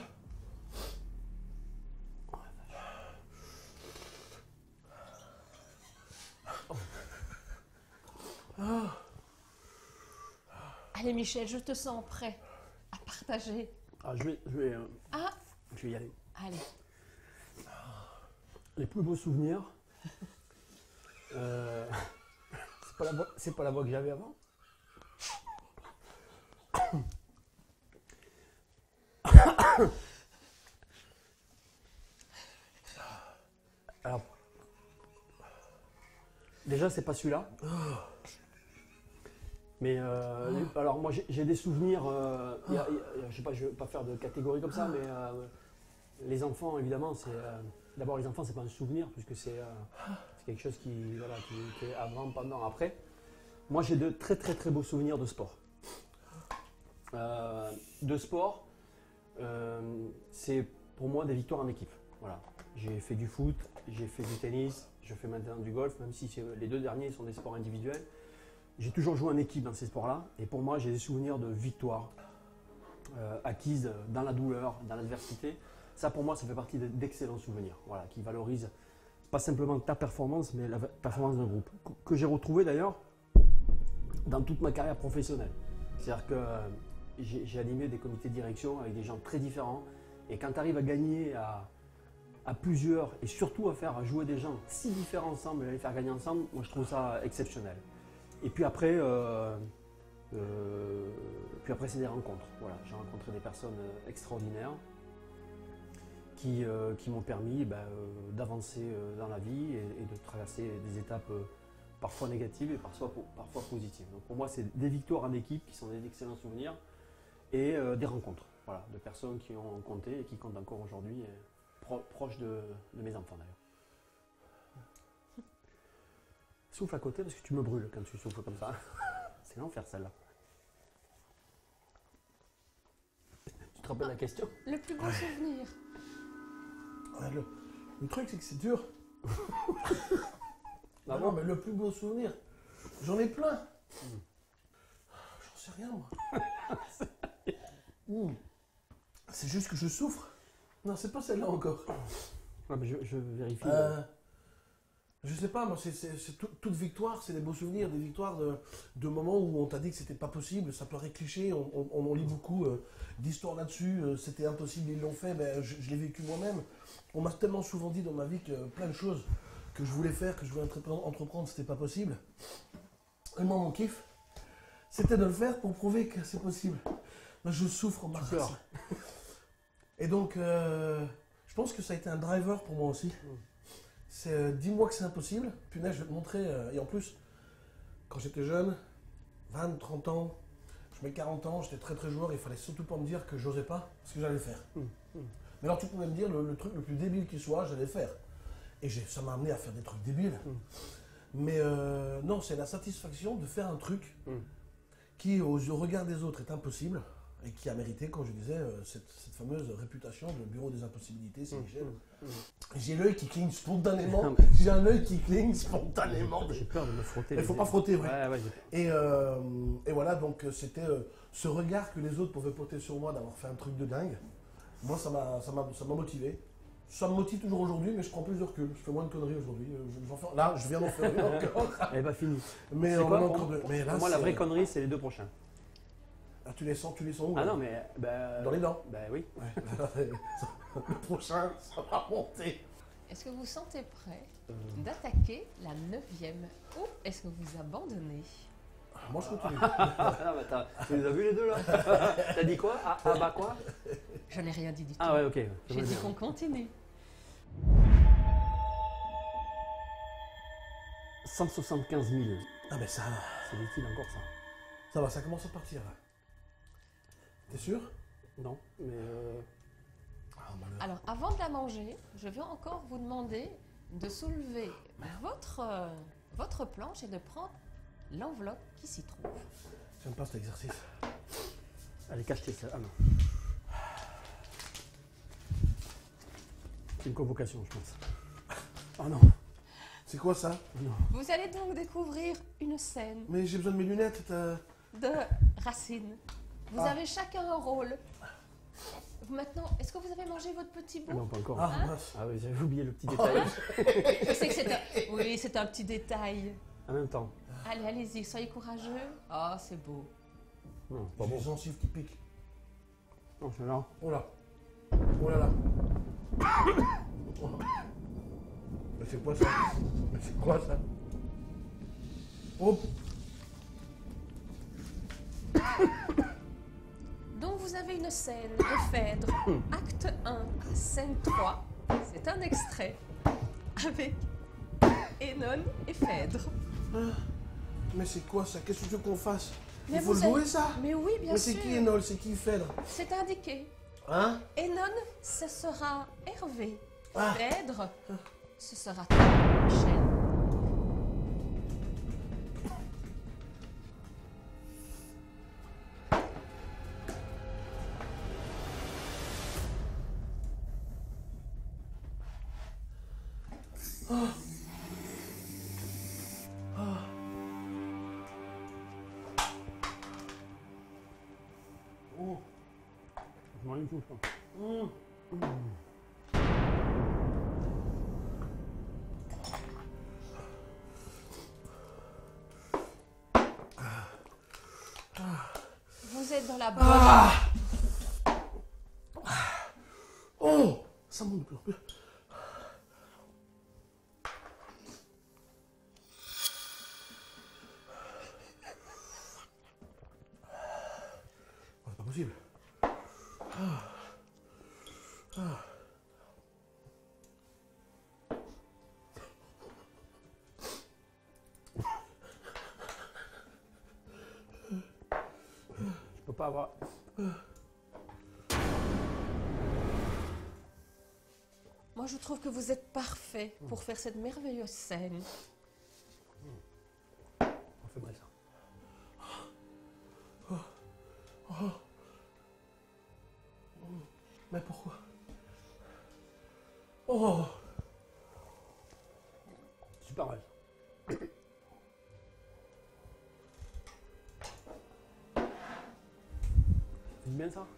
Ah. Allez, Michel, je te sens prêt à partager. Ah, je vais y aller. Allez. Les plus beaux souvenirs. C'est pas la voix que j'avais avant. Alors, déjà, c'est pas celui-là. Mais alors moi j'ai des souvenirs, je sais pas, je vais pas faire de catégorie comme ça, mais les enfants évidemment, d'abord les enfants c'est pas un souvenir puisque c'est quelque chose qui est avant, pendant, après. Moi j'ai de très très très beaux souvenirs de sport. C'est pour moi des victoires en équipe. Voilà. J'ai fait du foot, j'ai fait du tennis, je fais maintenant du golf, même si les deux derniers sont des sports individuels. J'ai toujours joué en équipe dans ces sports-là, et pour moi, j'ai des souvenirs de victoires acquises dans la douleur, dans l'adversité. Ça, pour moi, ça fait partie d'excellents souvenirs, voilà, qui valorisent pas simplement ta performance, mais la performance d'un groupe, que j'ai retrouvé d'ailleurs dans toute ma carrière professionnelle. C'est-à-dire que j'ai animé des comités de direction avec des gens très différents, et quand tu arrives à gagner à plusieurs, et surtout à faire jouer des gens si différents ensemble, et à les faire gagner ensemble, moi je trouve ça exceptionnel. Et puis après, c'est des rencontres. Voilà, j'ai rencontré des personnes extraordinaires qui m'ont permis d'avancer dans la vie et de traverser des étapes parfois négatives et parfois positives. Donc pour moi, c'est des victoires en équipe qui sont des excellents souvenirs et des rencontres, voilà, de personnes qui ont compté et qui comptent encore aujourd'hui, proches de mes enfants d'ailleurs. Souffle à côté parce que tu me brûles quand tu souffles comme ça. C'est l'enfer celle-là. Tu te rappelles la question? Le plus beau souvenir. Ouais, le truc, c'est que c'est dur. Ah Non, bon? mais le plus beau souvenir, j'en ai plein. J'en sais rien, moi. C'est juste que je souffre. Non, c'est pas celle-là encore. Ouais, mais je vérifie. Je sais pas, moi, toute victoire, c'est des beaux souvenirs, des victoires de moments où on t'a dit que c'était pas possible, ça paraît cliché, on lit beaucoup d'histoires là-dessus, c'était impossible, ils l'ont fait, ben, je l'ai vécu moi-même. On m'a tellement souvent dit dans ma vie que plein de choses que je voulais faire, que je voulais entreprendre, c'était pas possible. Et moi, mon kiff, c'était de le faire pour prouver que c'est possible. Moi, je souffre en ma race. Et donc, je pense que ça a été un driver pour moi aussi. C'est dis-moi que c'est impossible, punaise, je vais te montrer. Et en plus, quand j'étais jeune, 20, 30 ans, je mets 40 ans, j'étais très très joueur, il fallait surtout pas me dire que j'osais pas, ce que j'allais faire. Mais alors tu pouvais me dire le truc le plus débile qui soit, j'allais le faire. Et ça m'a amené à faire des trucs débiles. Mais non, c'est la satisfaction de faire un truc qui, au regard des autres, est impossible. Et qui a mérité, comme je disais, cette fameuse réputation de bureau des impossibilités, c'est Michel. J'ai l'œil qui cligne spontanément. J'ai un œil qui cligne spontanément. J'ai peur de me frotter. Il ne faut pas frotter, oui. Ouais, et voilà, donc c'était ce regard que les autres pouvaient porter sur moi d'avoir fait un truc de dingue. Moi, ça m'a motivé. Ça me motive toujours aujourd'hui, mais je prends plus de recul. Je fais moins de conneries aujourd'hui. Là, je viens d'en faire une encore. Elle n'est pas finie. Mais quoi, encore deux. Mais là, pour moi, la vraie connerie, c'est les 2 prochains. Ah, tu les sens où? Ah non, mais... Bah, dans les dents. Bah oui. Ouais. Le prochain, ça va monter. Est-ce que vous vous sentez prêt d'attaquer la 9e ou est-ce que vous abandonnez? Moi, je continue. Ah, bah, tu les as vus les deux là? T'as dit quoi? Ah bah quoi? Je n'ai rien dit du tout. Ah ouais, ok. J'ai dit qu'on continue. 175 000. Ah, mais ça va. C'est utile encore ça. Ça va, ça commence à partir là. T'es sûr? Non, mais... Ah, malheur. Alors, avant de la manger, je vais encore vous demander de soulever votre planche et de prendre l'enveloppe qui s'y trouve. J'aime pas cet exercice. Allez, cache-tes ça. Ah non. C'est une convocation, je pense. Oh non. C'est quoi ça? Non. Vous allez donc découvrir une scène Mais j'ai besoin de mes lunettes. de Racine. Vous avez chacun un rôle. Maintenant, est-ce que vous avez mangé votre petit Ah non, bout? pas encore. Ah, mince. Ah oui, j'avais oublié le petit détail. Je sais que c'est un petit détail. En même temps. Allez, allez-y, soyez courageux. Oh, c'est beau. Non, pas J'ai bon. les gencives qui piquent. Non, c'est là. Oh là. Oh là là. Mais c'est quoi ça? Mais c'est quoi ça? Oh. Donc vous avez une scène de Phèdre, acte 1, scène 3. C'est un extrait avec Énone et Phèdre. Mais c'est quoi ça? Qu'est-ce que tu veux qu'on fasse? Mais Il faut le vous jouer êtes- ça? Mais oui, bien Mais sûr. c'est qui Énole? C'est qui Phèdre? C'est indiqué. Hein? Énone, ce sera Hervé. Ah. Phèdre, ce sera toi, Michel. Oh. Je m'en ai tout, je pense. Vous êtes dans la bonne... Oh. Ça monte. C'est pas possible. Je peux pas avoir... Moi, je trouve que vous êtes parfait pour faire cette merveilleuse scène. On fait mal ça. Mais pourquoi? Oh. Super mal. C'est bien ça?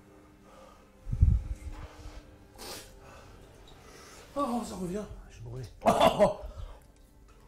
Oh, ça revient. Je suis brûlé. Oh.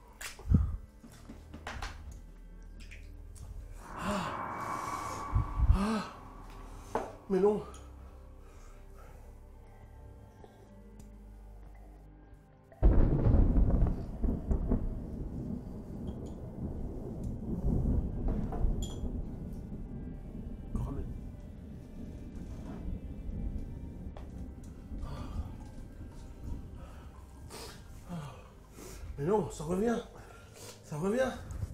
Mais non, ça revient. Ça revient.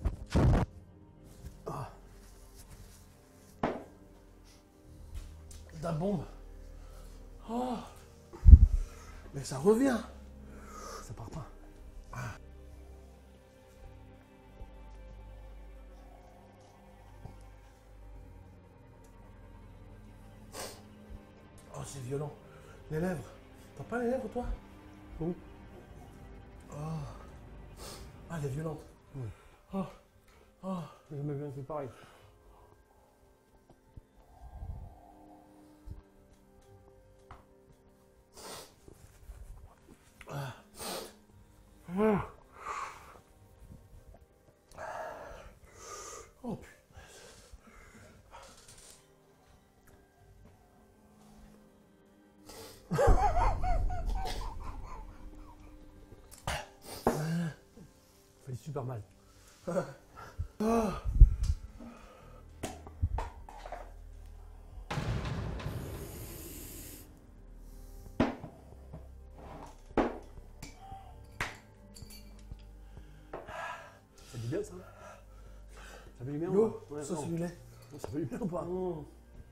La bombe. Oh. Mais ça revient. Ça part pas. Oh, c'est violent. Les lèvres. T'as pas les lèvres, toi? Où? Oh. Ah, elle est violente. Oui. Oh. Oh. Je me viens, c'est pareil. Oh, putain. Ça fait super mal. Ça dit bien ça? Ça fait du bien ou L'eau, pas? Ouais, ça non. c'est du lait. Ça fait du bien ou pas? Mmh.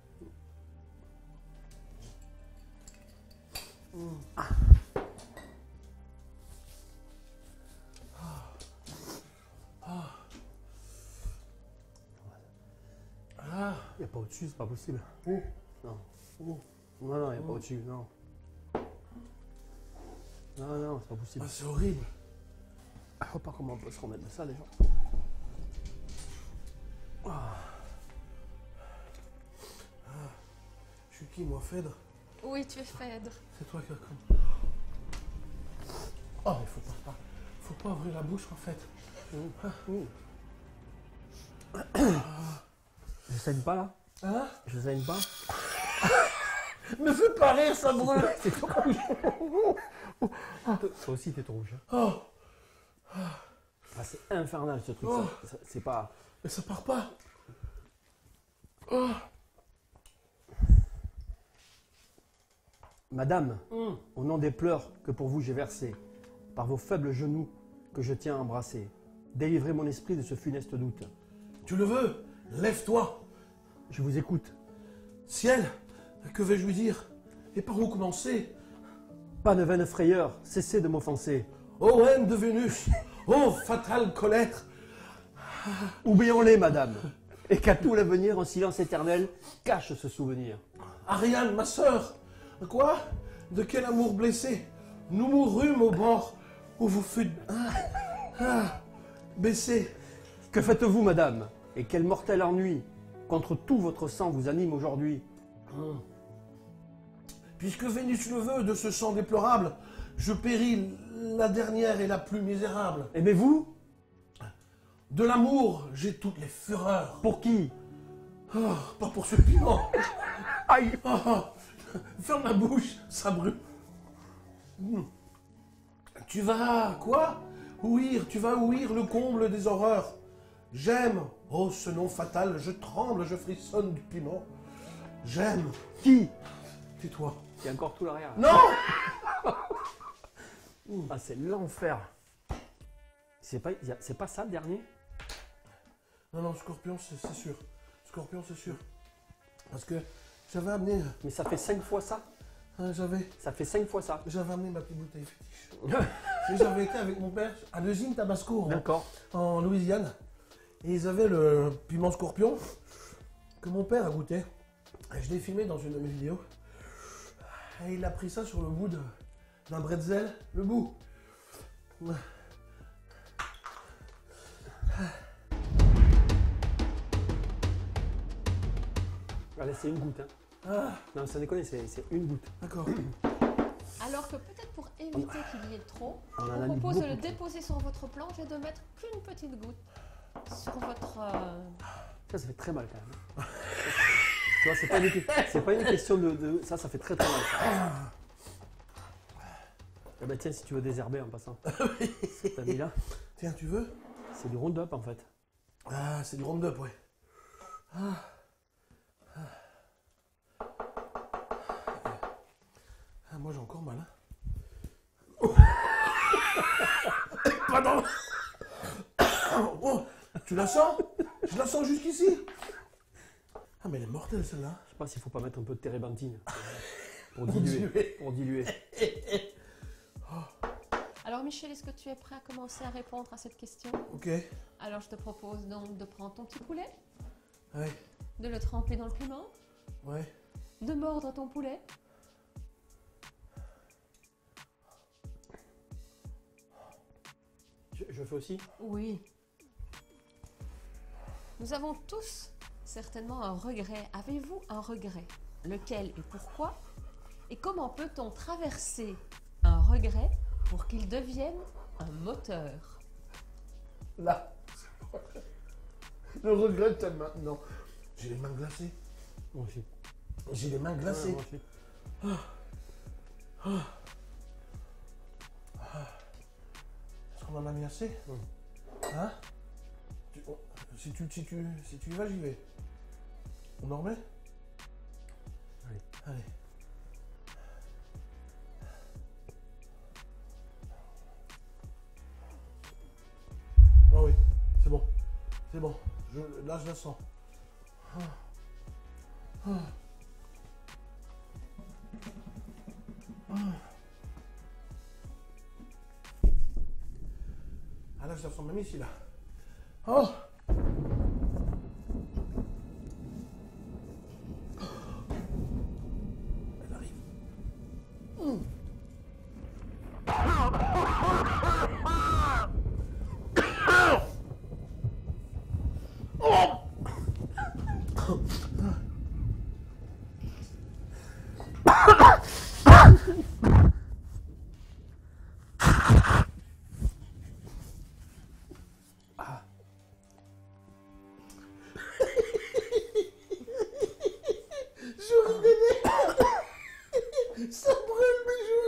Ah. Il n'y a pas au-dessus, c'est pas possible. Mmh. Non. Mmh. Non, il n'y a pas au-dessus, non. Non, c'est pas possible. Ah, c'est horrible. Je vois pas comment on peut se remettre de ça déjà. Je suis qui, moi, Phèdre? Oui, tu es Phèdre. C'est toi qui as comme. Oh, mais faut pas ouvrir la bouche, en fait. Je saigne pas là? Hein? Je saigne pas? Me fais pas rire, ça brûle. C'est tout rouge. Toi aussi t'es tout rouge. Oh, Ah, c'est infernal ce truc. Oh. C'est pas. mais ça part pas. Oh. Madame, Mmh. au nom des pleurs que pour vous j'ai versés, par vos faibles genoux que je tiens à embrasser, délivrez mon esprit de ce funeste doute. Tu le veux? Lève-toi. Je vous écoute. Ciel, que vais-je lui dire? Et par où commencer? Pas de vaine frayeur, cessez de m'offenser. Ô haine de Vénus, ô fatale colère, Oublions-les, madame, et qu'à tout l'avenir, un silence éternel cache ce souvenir. Ariane, ma sœur, quoi? De quel amour blessé? Nous mourûmes au bord où vous fûtes baissés. Que faites-vous, madame? Et quel mortel ennui contre tout votre sang vous anime aujourd'hui? Puisque Vénus le veut, de ce sang déplorable, je péris la dernière et la plus misérable. Aimez-vous? De l'amour, j'ai toutes les fureurs. Pour qui? Oh, pas pour ce piment. Aïe! Oh, ferme la bouche, ça brûle. Tu vas, quoi? Ouïr, tu vas ouïr le comble des horreurs. J'aime, oh ce nom fatal, je tremble, je frissonne du piment. J'aime. Qui? Tais-toi. Il y a encore tout l'arrière. Non! Ah, c'est l'enfer. C'est pas ça le dernier? Non, non, Scorpion, c'est sûr. Scorpion, c'est sûr. Parce que j'avais amené. Mais ça fait 5 fois ça? Ça fait 5 fois ça. J'avais amené ma petite bouteille fétiche. Et j'avais été avec mon père à l'usine Tabasco D'accord. en Louisiane. Et ils avaient le piment Scorpion que mon père a goûté. Et je l'ai filmé dans une de mes vidéos. Et il a pris ça sur le bout d'un bretzel, le bout. Allez, c'est une goutte. Hein. Ah, Non, ça déconne, c'est une goutte. d'accord. Alors que peut-être pour éviter qu'il y ait trop, On en on a vous mis propose de beaucoup le trop. déposer sur votre planche et de mettre qu'une petite goutte sur votre... Ça fait très mal quand même. Tu vois, c'est pas une question de... Ça fait très mal. Ça. Eh ben tiens, si tu veux désherber en passant. T'as mis là? Tiens, tu veux? C'est du Roundup en fait. Ah, c'est du Roundup, ouais. Ah. Ah, moi j'ai encore mal. Hein. Attends. Oh, tu la sens? Je la sens jusqu'ici. Ah, mais elle est mortelle celle-là. Je sais pas s'il faut pas mettre un peu de térébenthine pour diluer. Pour diluer. Alors Michel, est-ce que tu es prêt à commencer à répondre à cette question? Ok. Alors je te propose donc de prendre ton petit poulet, Ouais. de le tremper dans le piment, Ouais. de mordre ton poulet. Je fais aussi? Oui. Nous avons tous certainement un regret. Avez-vous un regret? Lequel et pourquoi? Et comment peut-on traverser un regret pour qu'il devienne un moteur? Là. Je regrette maintenant. J'ai les mains glacées. Moi aussi. J'ai les mains glacées. Moi aussi. Est-ce qu'on en a mis assez? Hein? Si tu y vas, j'y vais. On en remet? Allez. Allez. Oh oui, c'est bon. C'est bon. Là, je la sens. Ah là, je la sens même ici, là. Oh! Elle arrive. Ça brûle, mais je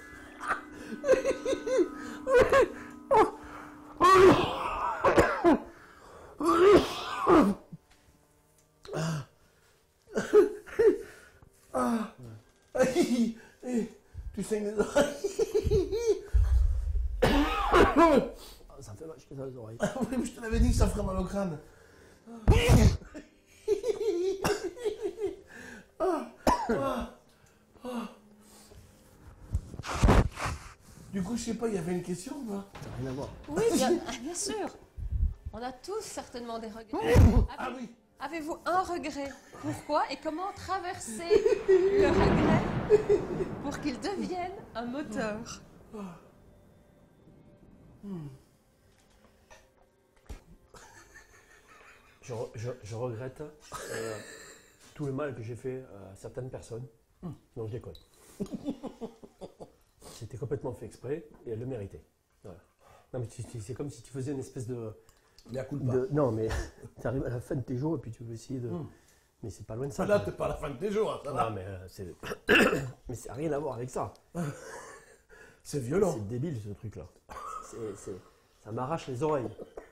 ris. Tu saignes les oreilles. Ça me fait vache que ça les oreilles. Ah oui, mais je te l'avais dit que ça ferait mal au crâne. Du coup, je sais pas, il y avait une question ou pas? Ça n'a rien à voir. Oui, bien sûr. On a tous certainement des regrets. Ah oui. Avez-vous un regret? Pourquoi et comment traverser le regret pour qu'il devienne un moteur? Je regrette tout le mal que j'ai fait à certaines personnes. Non, je déconne. C'était complètement fait exprès et elle le méritait. Voilà. Non, mais c'est comme si tu faisais une espèce de... Il y a coup de pas. Non, mais tu arrives à la fin de tes jours et puis tu veux essayer de... Mais c'est pas loin de ça. Là, t'es pas à la fin de tes jours, hein, ça va. Non, mais c'est... mais ça n'a rien à voir avec ça. C'est violent. C'est débile ce truc-là. Ça m'arrache les oreilles.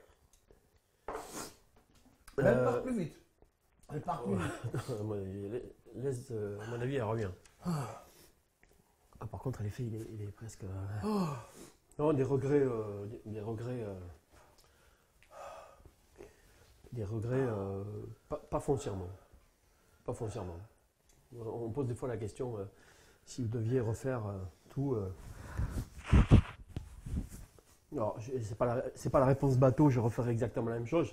Elle part plus vite. Elle part plus vite. Laisse, à mon avis, elle revient. Ah, par contre, l'effet, il est presque... Non, des regrets... Des regrets, pas foncièrement. Pas foncièrement. On pose des fois la question, si vous deviez refaire tout... Alors, c'est pas la réponse bateau, je referais exactement la même chose.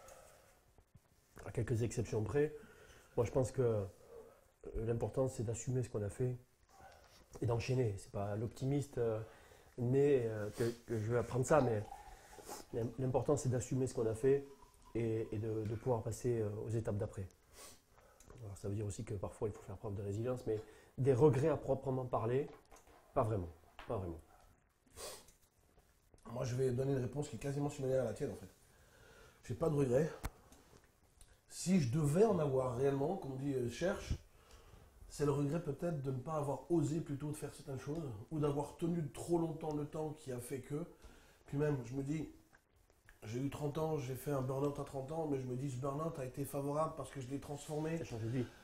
À quelques exceptions près. Moi, je pense que l'important, c'est d'assumer ce qu'on a fait et d'enchaîner. C'est pas l'optimiste né que je vais apprendre ça, mais l'important, c'est d'assumer ce qu'on a fait et de pouvoir passer aux étapes d'après. Alors, ça veut dire aussi que parfois, il faut faire preuve de résilience, mais des regrets à proprement parler, pas vraiment. Pas vraiment. Moi, je vais donner une réponse qui est quasiment similaire à la tienne, en fait. J'ai pas de regrets. Si je devais en avoir réellement, comme on dit, cherche, c'est le regret peut-être de ne pas avoir osé plutôt de faire certaines choses, ou d'avoir tenu trop longtemps le temps qui a fait que. Puis même, je me dis, j'ai eu 30 ans, j'ai fait un burn-out à 30 ans, mais je me dis, ce burn-out a été favorable parce que je l'ai transformé. Ça a changé de vie.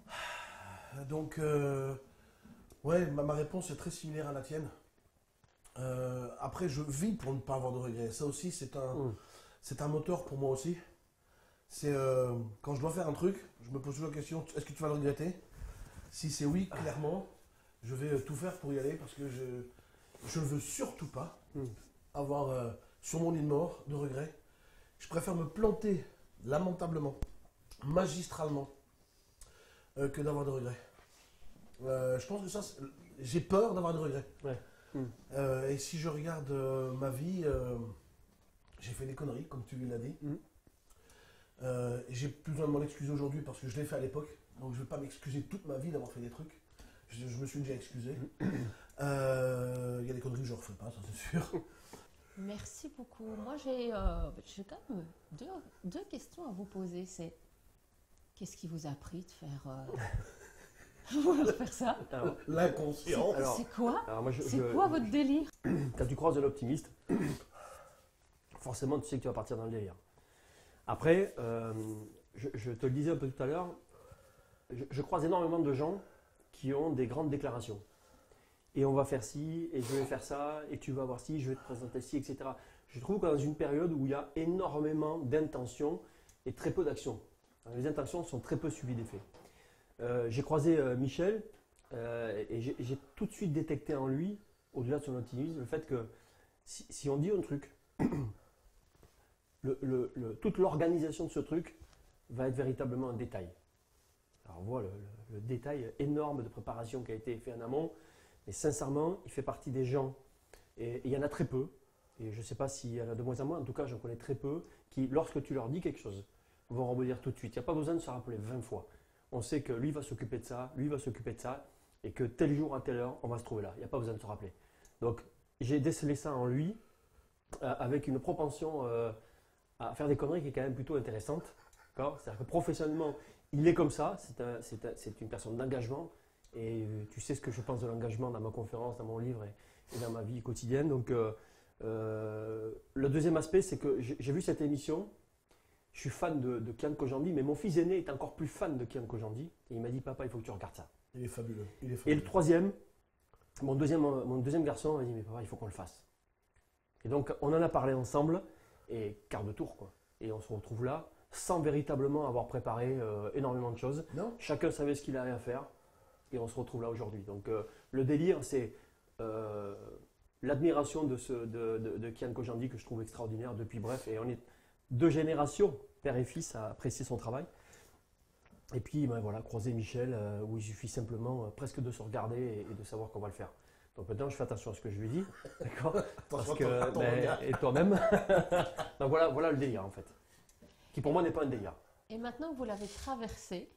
Donc, ouais, ma réponse est très similaire à la tienne. Après, je vis pour ne pas avoir de regrets. Ça aussi, c'est un moteur pour moi aussi. C'est quand je dois faire un truc, je me pose toujours la question, est-ce que tu vas le regretter? Si c'est oui, clairement, je vais tout faire pour y aller parce que je ne veux surtout pas avoir sur mon lit de mort de regrets. Je préfère me planter lamentablement, magistralement, que d'avoir de regrets. Je pense que ça, j'ai peur d'avoir de regrets. Ouais. Et si je regarde ma vie, j'ai fait des conneries, comme tu l'as dit. J'ai plus besoin de m'en excuser aujourd'hui parce que je l'ai fait à l'époque. Donc je ne vais pas m'excuser toute ma vie d'avoir fait des trucs. Je me suis déjà excusé. Il y a des conneries que je ne referai pas, ça c'est sûr. Merci beaucoup. Moi, j'ai quand même deux questions à vous poser. C'est qu'est-ce qui vous a pris de faire ça? L'inconscient. C'est quoi? Alors moi, C'est quoi votre délire? Quand tu croises un optimiste, forcément tu sais que tu vas partir dans le délire. Après, je te le disais un peu tout à l'heure, je croise énormément de gens qui ont des grandes déclarations. Et on va faire ci, et je vais faire ça, et tu vas voir ci, je vais te présenter ci, etc. Je trouve que dans une période où il y a énormément d'intentions et très peu d'actions. Les intentions sont très peu suivies des faits. J'ai croisé Michel, et j'ai tout de suite détecté en lui, au-delà de son optimisme, le fait que si on dit un truc, toute l'organisation de ce truc va être véritablement un détail. Alors on voit le détail énorme de préparation qui a été fait en amont, mais sincèrement, il fait partie des gens, et il y en a très peu, et je ne sais pas s'il y en a de moins en moins, en tout cas j'en connais très peu, qui lorsque tu leur dis quelque chose, vont rebondir tout de suite. Il n'y a pas besoin de se rappeler 20 fois. On sait que lui va s'occuper de ça, lui va s'occuper de ça, et que tel jour à telle heure, on va se trouver là. Il n'y a pas besoin de se rappeler. Donc j'ai décelé ça en lui, avec une propension à faire des conneries qui est quand même plutôt intéressante. C'est-à-dire que professionnellement, il est comme ça, c'est une personne d'engagement, et tu sais ce que je pense de l'engagement dans ma conférence, dans mon livre et dans ma vie quotidienne. Donc le deuxième aspect, c'est que j'ai vu cette émission, je suis fan de Kian Kojandi, mais mon fils aîné est encore plus fan de Kian Kojandi, et il m'a dit, papa, il faut que tu regardes ça. Il est fabuleux. Et le troisième, mon deuxième garçon m'a dit, mais papa, il faut qu'on le fasse. Et donc on en a parlé ensemble, et quart de tour, quoi. Et on se retrouve là, sans véritablement avoir préparé énormément de choses. Non. Chacun savait ce qu'il avait à faire, et on se retrouve là aujourd'hui. Donc le délire, c'est l'admiration de Kian Kojandi que je trouve extraordinaire depuis bref, et on est 2 générations, père et fils, à apprécier son travail. Et puis ben voilà, croiser Michel, où il suffit simplement presque de se regarder et de savoir qu'on va le faire. Donc maintenant, je fais attention à ce que je lui dis, d'accord? Parce que, et toi-même. Donc voilà le délire en fait, qui pour moi n'est pas un délire. Et maintenant que vous l'avez traversé,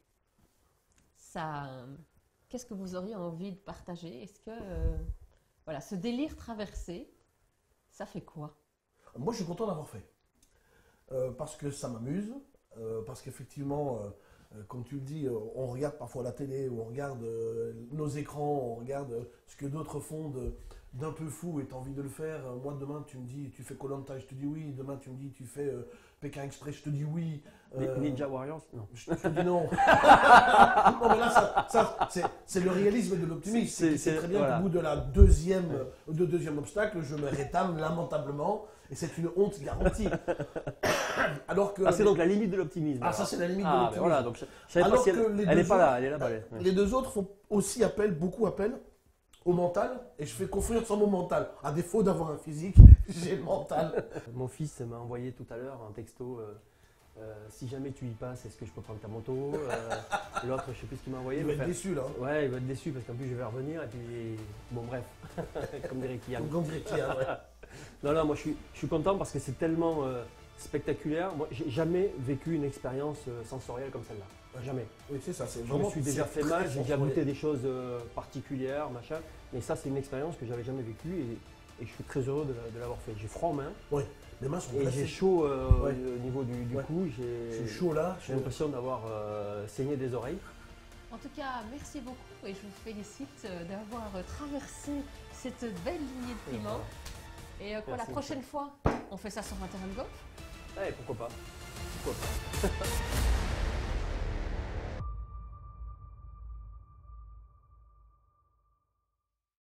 qu'est-ce que vous auriez envie de partager? Est-ce que voilà, ce délire traversé, ça fait quoi? Moi, je suis content d'avoir fait. Parce que ça m'amuse, parce qu'effectivement, comme tu le dis, on regarde parfois la télé, ou on regarde nos écrans, on regarde ce que d'autres font d'un peu fou et tu as envie de le faire. Moi, demain, tu me dis, tu fais Koh-Lanta, je te dis oui. Demain, tu me dis, tu fais Pékin Express, je te dis oui. Ninja Warriors? Non. Je te dis non. Non, mais là, c'est le réalisme de l'optimisme. C'est très bien voilà. qu'au bout de la deuxième obstacle, je me rétame lamentablement. Et c'est une honte garantie. Alors que c'est donc la limite de l'optimisme. Ça c'est la limite de l'optimisme. Voilà, donc je savais pas si elle n'est pas là, elle est là-bas. Les deux autres font aussi beaucoup appel au mental, et je fais confiance en mon mental. À défaut d'avoir un physique, j'ai le mental. Mon fils m'a envoyé tout à l'heure un texto. Si jamais tu y passes, est-ce que je peux prendre ta moto? L'autre, je ne sais plus ce qu'il m'a envoyé. Il va être déçu là. Ouais, il va être déçu parce qu'en plus je vais revenir et puis bon bref, comme dirait Kian. Comme dirait Kian, ouais. Non, moi je suis content parce que c'est tellement spectaculaire. Moi, j'ai jamais vécu une expérience sensorielle comme celle-là. Jamais. Oui, c'est ça. Je me suis déjà fait mal, j'ai déjà goûté des choses particulières, machin. Mais ça, c'est une expérience que j'avais jamais vécue et je suis très heureux de l'avoir fait. J'ai froid aux mains. Oui, les mains sont et j'ai chaud au niveau du cou. J'ai chaud là. J'ai l'impression d'avoir saigné des oreilles. En tout cas, merci beaucoup et je vous félicite d'avoir traversé cette belle lignée de piment. Et la prochaine fois, on fait ça sur un terrain de golf? Ouais, pourquoi pas.